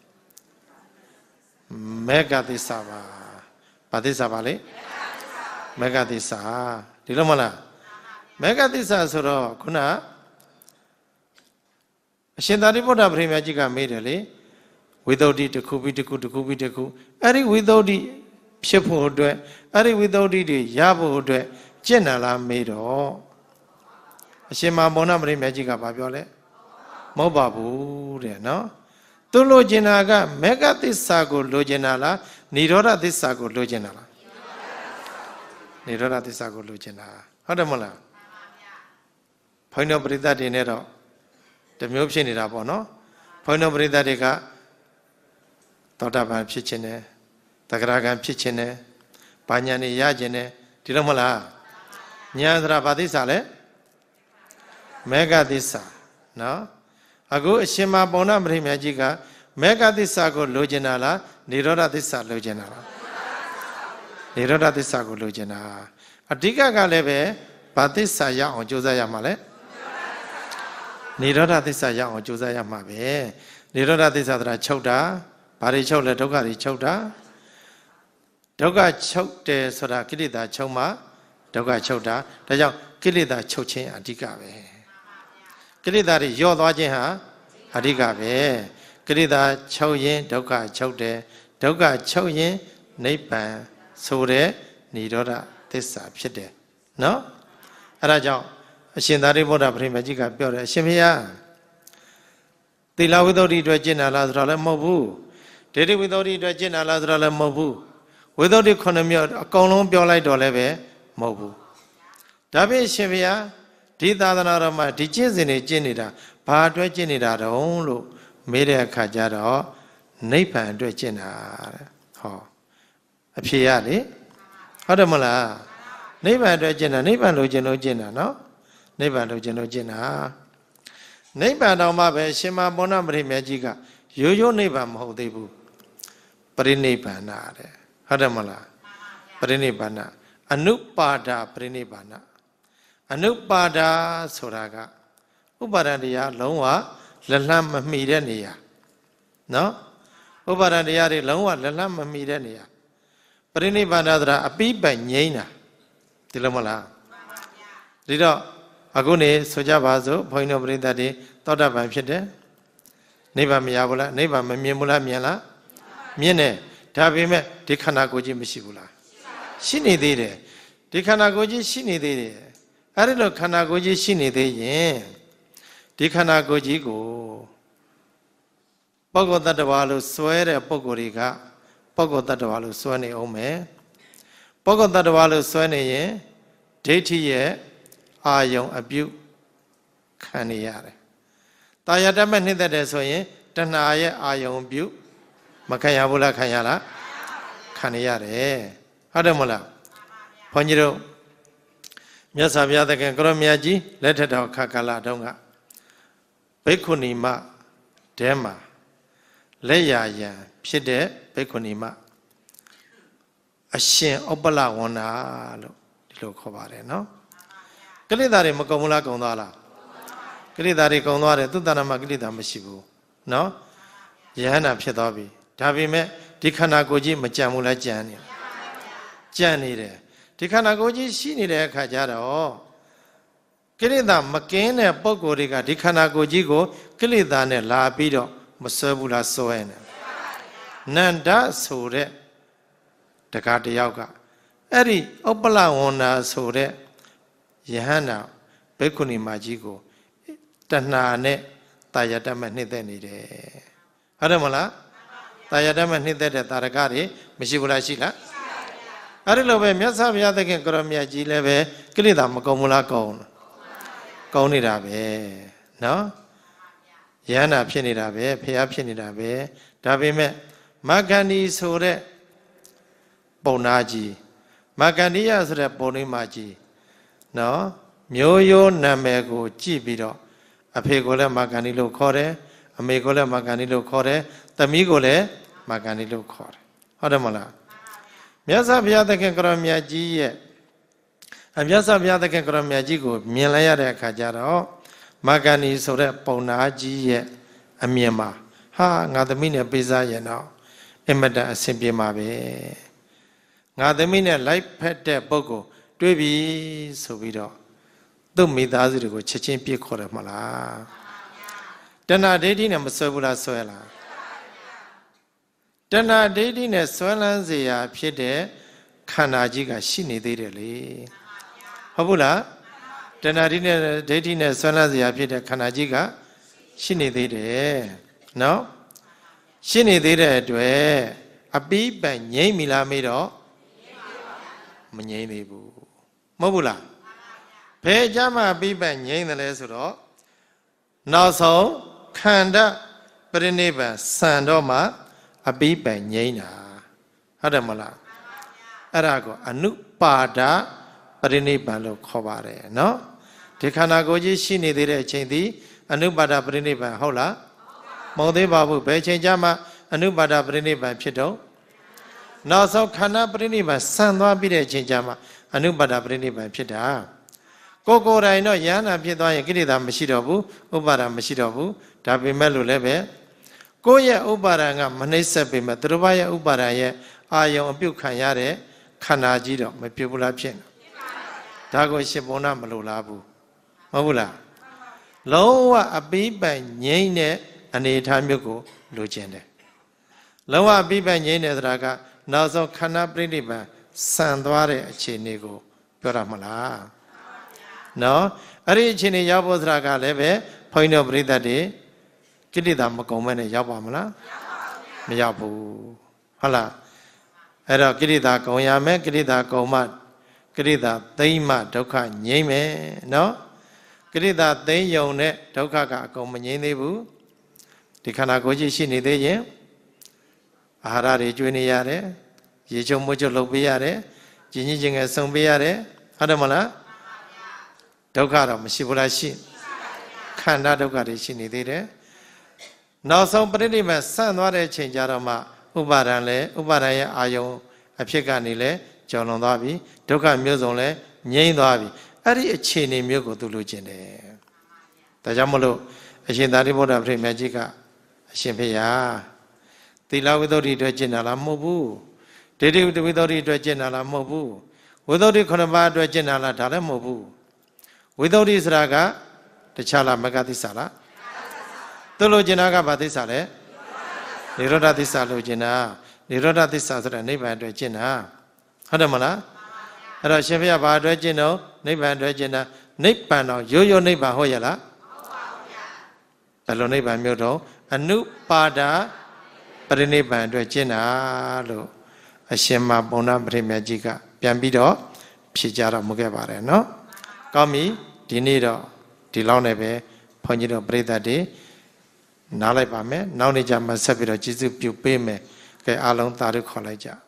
[SPEAKER 1] မေဃသစ္စာပါဘာသစ္စာပါလဲမေဃသစ္စာဒီလိုမလားမေဃသစ္စာဆိုတော့ခုနအရှင်သာရိပုတ္တပရိမြတ်ကြီးကမေးတယ်လေဝိသုဒ္ဓိတစ်ခုပြီးတစ်ခုအဲ့ဒီဝိသုဒ္ဓိဖြစ်ဖို့အတွက်အဲ့ဒီဝိသုဒ္ဓိတွေရဖို့အတွက်ကျင့်တယ်လားမေးတော့အရှင်မမောနပရိမြတ်ကြီးကဘာပြောလဲမဟုတ်ပါဘူးတဲ့နော်သူလိုချင်တာကမေဃသစ္စာကိုလိုချင်တာလားនិရောဓသစ္စာကိုလိုချင်တာလားនិရောဓသစ္စာကိုလိုချင်တာဟုတ်တယ်မလားဘုန်းတော်ပရိသတ်တွေနဲ့တော့တမျိုးဖြစ်နေတာပေါ့နော်ဘုန်းတော်ပရိသတ်တွေကသောတာပန်ဖြစ်ခြင်းနဲ့သဂရကံဖြစ်ခြင်းနဲ့ဘာညာနေရခြင်းနဲ့ဒီလိုမလားညာသရာဘာသစ္စာလဲမေဃသစ္စာနော်အခုအရှင်မပုံနာပရိမြတ်ကြီးကမေဃသစ္စာကိုလိုချင်တာလားនិရောဓသစ္စာလိုချင်တာလားនិရောဓသစ္စာကိုလိုချင်တာအဓိကကလည်းပဲဘာသစ္စာရအောင်ကြိုးစားရမှာလဲនិရောဓသစ္စာရအောင်ကြိုးစားရမှာပဲនិရောဓသစ္စာဆိုတာချုပ်တာဘာတွေချုပ်လဲဒုက္ခတွေချုပ်တာဒုက္ခချုပ်တယ်ဆိုတာကိလေသာချုပ်မှဒုက္ခချုပ်တာဒါကြောင့်ကိလေသာချုပ်ခြင်းအဓိကပဲကိလေသာတွေယော့သွားခြင်းဟာအဓိကပဲကိလေသာချုပ်ရင်ဒုက္ခချုပ်တယ်ဒုက္ခချုပ်ရင်နိဗ္ဗာန်ဆိုတဲ့និရောဓသစ္စာဖြစ်တယ်နော်အဲ့ဒါကြောင့်အရှင်သာရိပုတ္တပရိမကြီးကပြောတယ်အရှင်ဘုရားသီလဝိတ္တုအတွက်ကျင့်တာလားဆိုတော့လည်းမဟုတ်ဘူးဒိဋ္ဌိဝိတ္တုအတွက်ကျင့်တာလားဆိုတော့လည်းမဟုတ်ဘူးဝိတ္တု9မျိုးအကုန်လုံးပြောလိုက်တော့လည်းပဲမဟုတ်ဘူးဒါဖြင့်ရှင်ဘုရားဒီသာသနာတော်မှာဒီကျင့်စဉ်တွေကျင့်နေတာဘာအတွက်ကျင့်နေတာတုံးလို့မေးတဲ့အခါကျတော့နိဗ္ဗာန်အတွက်ကျင့်တာတဲ့ဟောအဖြေရလေဟုတ်တယ်မလားနိဗ္ဗာန်အတွက်ကျင့်တာနိဗ္ဗာန်လိုချင်လို့ကျင့်တာနော်နိဗ္ဗာန်လိုချင်လို့ကျင့်တာနိဗ္ဗာန်တော်မှာပဲရှင်မဘောနပရိမေကြီးကရိုးရိုးနိဗ္ဗာန်မဟုတ်သေးဘူးပရိနိဗ္ဗာန်တဲ့ဟုတ်တယ်မလားပရိနိဗ္ဗာန်အနုပါဒပရိနိဗ္ဗာန်အနုပါဒဆိုတာကဥပါဒတရားလုံးဝလက်လှမ်းမမီတဲ့နေရာနော်ဥပါဒတရားတွေလုံးဝလက်လှမ်းမမီတဲ့နေရာပရိနိဗ္ဗာန်ဆိုတာအပိပိုင်ငြိမ်းတာဒီလိုမလားဒီတော့အခုနေဆိုကြပါစို့ဘုန်းကြီးတို့ပရိသတ်တွေသောတာပန်ဖြစ်တယ်နိဗ္ဗာန်မရဘူးလားနိဗ္ဗာန်မမြင်ဘူးလားမြင်လားမြင်တယ်ဒါပေမဲ့ဒီခန္ဓာကိုယ်ကြီးမရှိဘူးလားရှိနေသေးတယ်ဒီခန္ဓာကိုယ်ကြီးရှိနေသေးတယ်အဲ့ဒီလိုခန္ဓာကိုယ်ကြီးရှိနေသေးရင်ဒီခန္ဓာကိုယ်ကြီးကိုပုဂ္ဂိုလ်တ attva လို့စွဲတဲ့ပုဂ္ဂိုလ်တွေကပုဂ္ဂိုလ်တ attva လို့စွဲနေအောင်မယ်ပုဂ္ဂိုလ်တ attva လို့စွဲနေရင်ဒိဋ္ဌိရဲ့အာယုံအပြုခံနေရတယ်တာယာတမဲ့နှိမ့်သက်တယ်ဆိုရင်တဏှာရဲ့အာယုံပြုမခံရဘူးလားခံရလားခံနေရတယ်ဟုတ်တယ်မလားဘုန်းကြီးတို့မြတ်စွာဘုရားသခင်ကိုရမကြီးလက်ထက်တော်ခါကာလတုန်းကဘိက္ခုနီမတဲမှာလက်ရယံဖြစ်တဲ့ဘိက္ခုနီမအရှင်ဥပ္ပလဝန္နာလို့ဒီလိုခေါ်ပါတယ်နော်ကိလေသာတွေမကုန်ဘူးလားကုန်သွားလားကိလေသာတွေကုန်သွားတယ်သူတဏ္ဍမှာကိလေသာမရှိဘူးနော်ယဟန္တာဖြစ်သွားပြီဒါပေမဲ့ဒီခန္ဓာကိုယ်ကြီးမကြံဘူးလားကြံနေကြံနေတယ်ဒီခန္ဓာကိုယ်ကြီးရှိနေတဲ့အခါကျတော့ကိလေသာမကင်းတဲ့ပုံကိုယ်တွေကဒီခန္ဓာကိုယ်ကြီးကိုကိလေသာနဲ့လာပြီးတော့မဆွဲဘူးလားဆွဲနေနန္ဒဆိုတဲ့တက္ကတယောက်ကအဲ့ဒီဥပ္ပလဝန္နာဆိုတဲ့ယဟန္တာဘိက္ခုနီမကြီးကိုတဏှာနဲ့တာယတမဲ့နှိမ့်သက်နေတယ်ဟုတ်တယ်မလားတာယတမဲ့နှိမ့်သက်တဲ့တာရကတွေမရှိဘူးလားရှိလားအဲ့ဒီလိုပဲမြတ်စွာဘုရားသခင်ကိုရမကြီးလည်းပဲကိလေသာမကုန်ဘူးလားကုန်နေတာပဲနော်ယဟန္တာဖြစ်နေတာပဲဖျားဖြစ်နေတာပဲဒါပေမဲ့မဂ္ဂန္ဒီဆိုတဲ့ပုံနာကြီးမဂ္ဂန္ဒီယဆိုတဲ့ပုံနှိမကြီးနော်မျိုးရိုးနာမည်ကိုကြည့်ပြီးတော့အဖေကိုလည်းမဂ္ဂန္ဒီလို့ခေါ်တယ်အမေကိုလည်းမဂ္ဂန္ဒီလို့ခေါ်တယ်သမီးကိုလည်းမဂ္ဂန္ဒီလို့ခေါ်တယ်ဟုတ်တယ်မလားမြတ်စွာဘုရားသခင်ကိုရမကြီးရဲ့မြတ်စွာဘုရားသခင်ကိုရမကြီးကိုမြင်လိုက်ရတဲ့အခါကျတော့မဂ္ဂန္ဒီဆိုတဲ့ပုံနာကြီးရဲ့အမြင်မှာဟာငါသမီးနဲ့ပေးစားရင်တော့အမတန်အဆင်ပြေမှာပဲငါသမီးနဲ့လိုက်ဖက်တဲ့ပုဂ္ဂိုလ်တွေ့ပြီဆိုပြီးတော့သူ့မိသားစုတွေကိုချက်ချင်းပြစ်ခေါ်တယ်မလားတဏှာဒိဋ္ဌိနဲ့မဆွဲဘူးလားဆွဲလားတဏှာဒိဋ္ဌိနဲ့ဆွဲလန်းစေရာဖြစ်တဲ့ခန္ဓာကြီးကရှိနေသေးတယ်လေဟုတ်ဘူးလားတဏှာဒိဋ္ဌိနဲ့ဆွဲလန်းစေရာဖြစ်တဲ့ခန္ဓာကြီးကရှိနေသေးတယ်နော်ရှိနေသေးတဲ့အတွက်အပိပံငြိမ့်ပြီလားမေးတော့မငြိမ့်သေးဘူးမဟုတ်ဘူးလားဘယ်ကြမှာအပိပံငြိမ့်တယ်လဲဆိုတော့နောက်ဆုံးခန္ဓာပရိနိဗ္ဗာန်စံတော့မှအပိပံငြိမ့်တာဟုတ်တယ်မလားအဲ့ဒါကိုအနုပါဒပရိနိဗ္ဗာန်လို့ခေါ်ပါတယ်နော်ဒီခန္ဓာကိုယ်ကြီးရှိနေသေးတဲ့အချိန်ဒီအနုပါဒပရိနိဗ္ဗာန်ဟုတ်လားမဟုတ်သေးပါဘူးဘယ်ချိန်ကြမှာအနုပါဒပရိနိဗ္ဗာန်ဖြစ်တော့နောက်ဆုံးခန္ဓာပရိနိဗ္ဗာန်ဆံသွားပြီးတဲ့အချိန်ကြမှာအနုပါဒပရိနိဗ္ဗာန်ဖြစ်တာကိုယ်ကိုယ်တိုင်တော့ယန္တာဖြစ်သွားရင်ကိလေသာမရှိတော့ဘူးဥပါဒာမရှိတော့ဘူးဒါပေမဲ့လို့လည်းပဲကိုယ့်ရဲ့ဥပါဒံကမနှိမ့်ဆက်ပေမဲ့သူတစ်ပါးရဲ့ဥပါဒံရဲ့အာယုံအပြုတ်ခံရတဲ့ခန္ဓာကြီးတော့မပြုတ်ဘူးလားဖြစ်နေဒါကိုရှင်ဘုံနာမလိုလားဘူးမဟုတ်ဘူးလားလုံးဝအပိပိုင်ငြိမ့်တဲ့အနေအထားမျိုးကိုလိုချင်တယ်လုံးဝအပိပိုင်ငြိမ့်တဲ့ဆိုတာကနောက်ဆုံးခန္ဓာပြိဋိဘံဆံသွားတဲ့အခြေအနေကိုပြောတာမလားနော်အဲ့ဒီအခြေအနေရောက်ဖို့ဆိုတာကလည်းပဲဘုန်းကြီးတို့ပရိသတ်တွေကိရိတာမကုံမဲ့နဲ့ရောက်ပါမလားမရောက်ဘူးဟုတ်လားအဲ့တော့ကိရိတာကုံရမယ်ကိရိတာကုံမှကိရိတာသိမ့်မှဒုက္ခငြိမ့်မယ်နော်ကိရိတာသိမ့်ယုံနဲ့ဒုက္ခကအကုန်မငြိမ့်သေးဘူးဒီခန္ဓာကိုယ်ကြီးရှိနေသေးရင်အာဟာရတွေကျွေးနေရတယ်ရေချုံမွေးချုံလုပ်ပေးရတယ်ကျင်ကြီးကျင်ငယ်ဆုံပေးရတယ်ဟုတ်တယ်မလားဒုက္ခတော့မရှိဘူးလားရှိခန္ဓာဒုက္ခတွေရှိနေသေးတယ်နောက်ဆုံးပရိနိဗ္ဗာန်ဆန့်သွားတဲ့ချိန်ကြတော့မှဥပါဒံလဲဥပါဒံရဲ့အာယုံအဖြစ်ကနေလဲကျော်လွန်သွားပြီဒုက္ခမျိုးစုံလဲငြိမ့်သွားပြီအဲ့ဒီအခြေအနေမျိုးကိုသူလိုချင်တယ်ဒါကြောင့်မလို့အရှင်သာရိပုတ္တပရိမေကြီးကအရှင်ဖေယားသီလဝိသုဒ္ဓိအတွက်ကျင့်တာလားမဟုတ်ဘူးဒိဋ္ဌိဝိသုဒ္ဓိအတွက်ကျင့်တာလားမဟုတ်ဘူးဝိသုဒ္ဓိ9ပါးအတွက်ကျင့်တာလားဒါလည်းမဟုတ်ဘူးဝိသုဒ္ဓိဆိုတာကတခြားလားမဂ္ဂသစ္စာလားသူလိုချင်တာကဘာသစ္စာလဲနိရောဓသစ္စာလိုချင်တာနိရောဓသစ္စာဆိုတာနိဗ္ဗာန်အတွက်ကျင့်တာဟုတ်တယ်မလားအဲ့တော့ရှင်ဖေယားဘာအတွက်ကျင့်တော့နိဗ္ဗာန်အတွက်ကျင့်တာနိဗ္ဗာန်တော့ရိုးရိုးနိဗ္ဗာန်ဟုတ်ရဲ့လားဘယ်လိုနိဗ္ဗာန်မျိုးတော့အနုပါဒပရိနိဗ္ဗာန်အတွက်ကျင့်တာလို့အရှင်မဘုံနာပရိမေကြီးကပြန်ပြီးတော့ဖြေကြတော့မခဲ့ပါတယ်နော်ကောင်းပြီဒီနေ့တော့ဒီလောက်နဲ့ပဲဘုန်းကြီးတို့ပြိဿတ်တွေနားလိုက်ပါမယ်နောက်နေ့ကျမှဆက်ပြီးတော့ကျေးဇူးပြုပေးမယ်ကဲအားလုံးသာဓုခေါ်လိုက်ကြ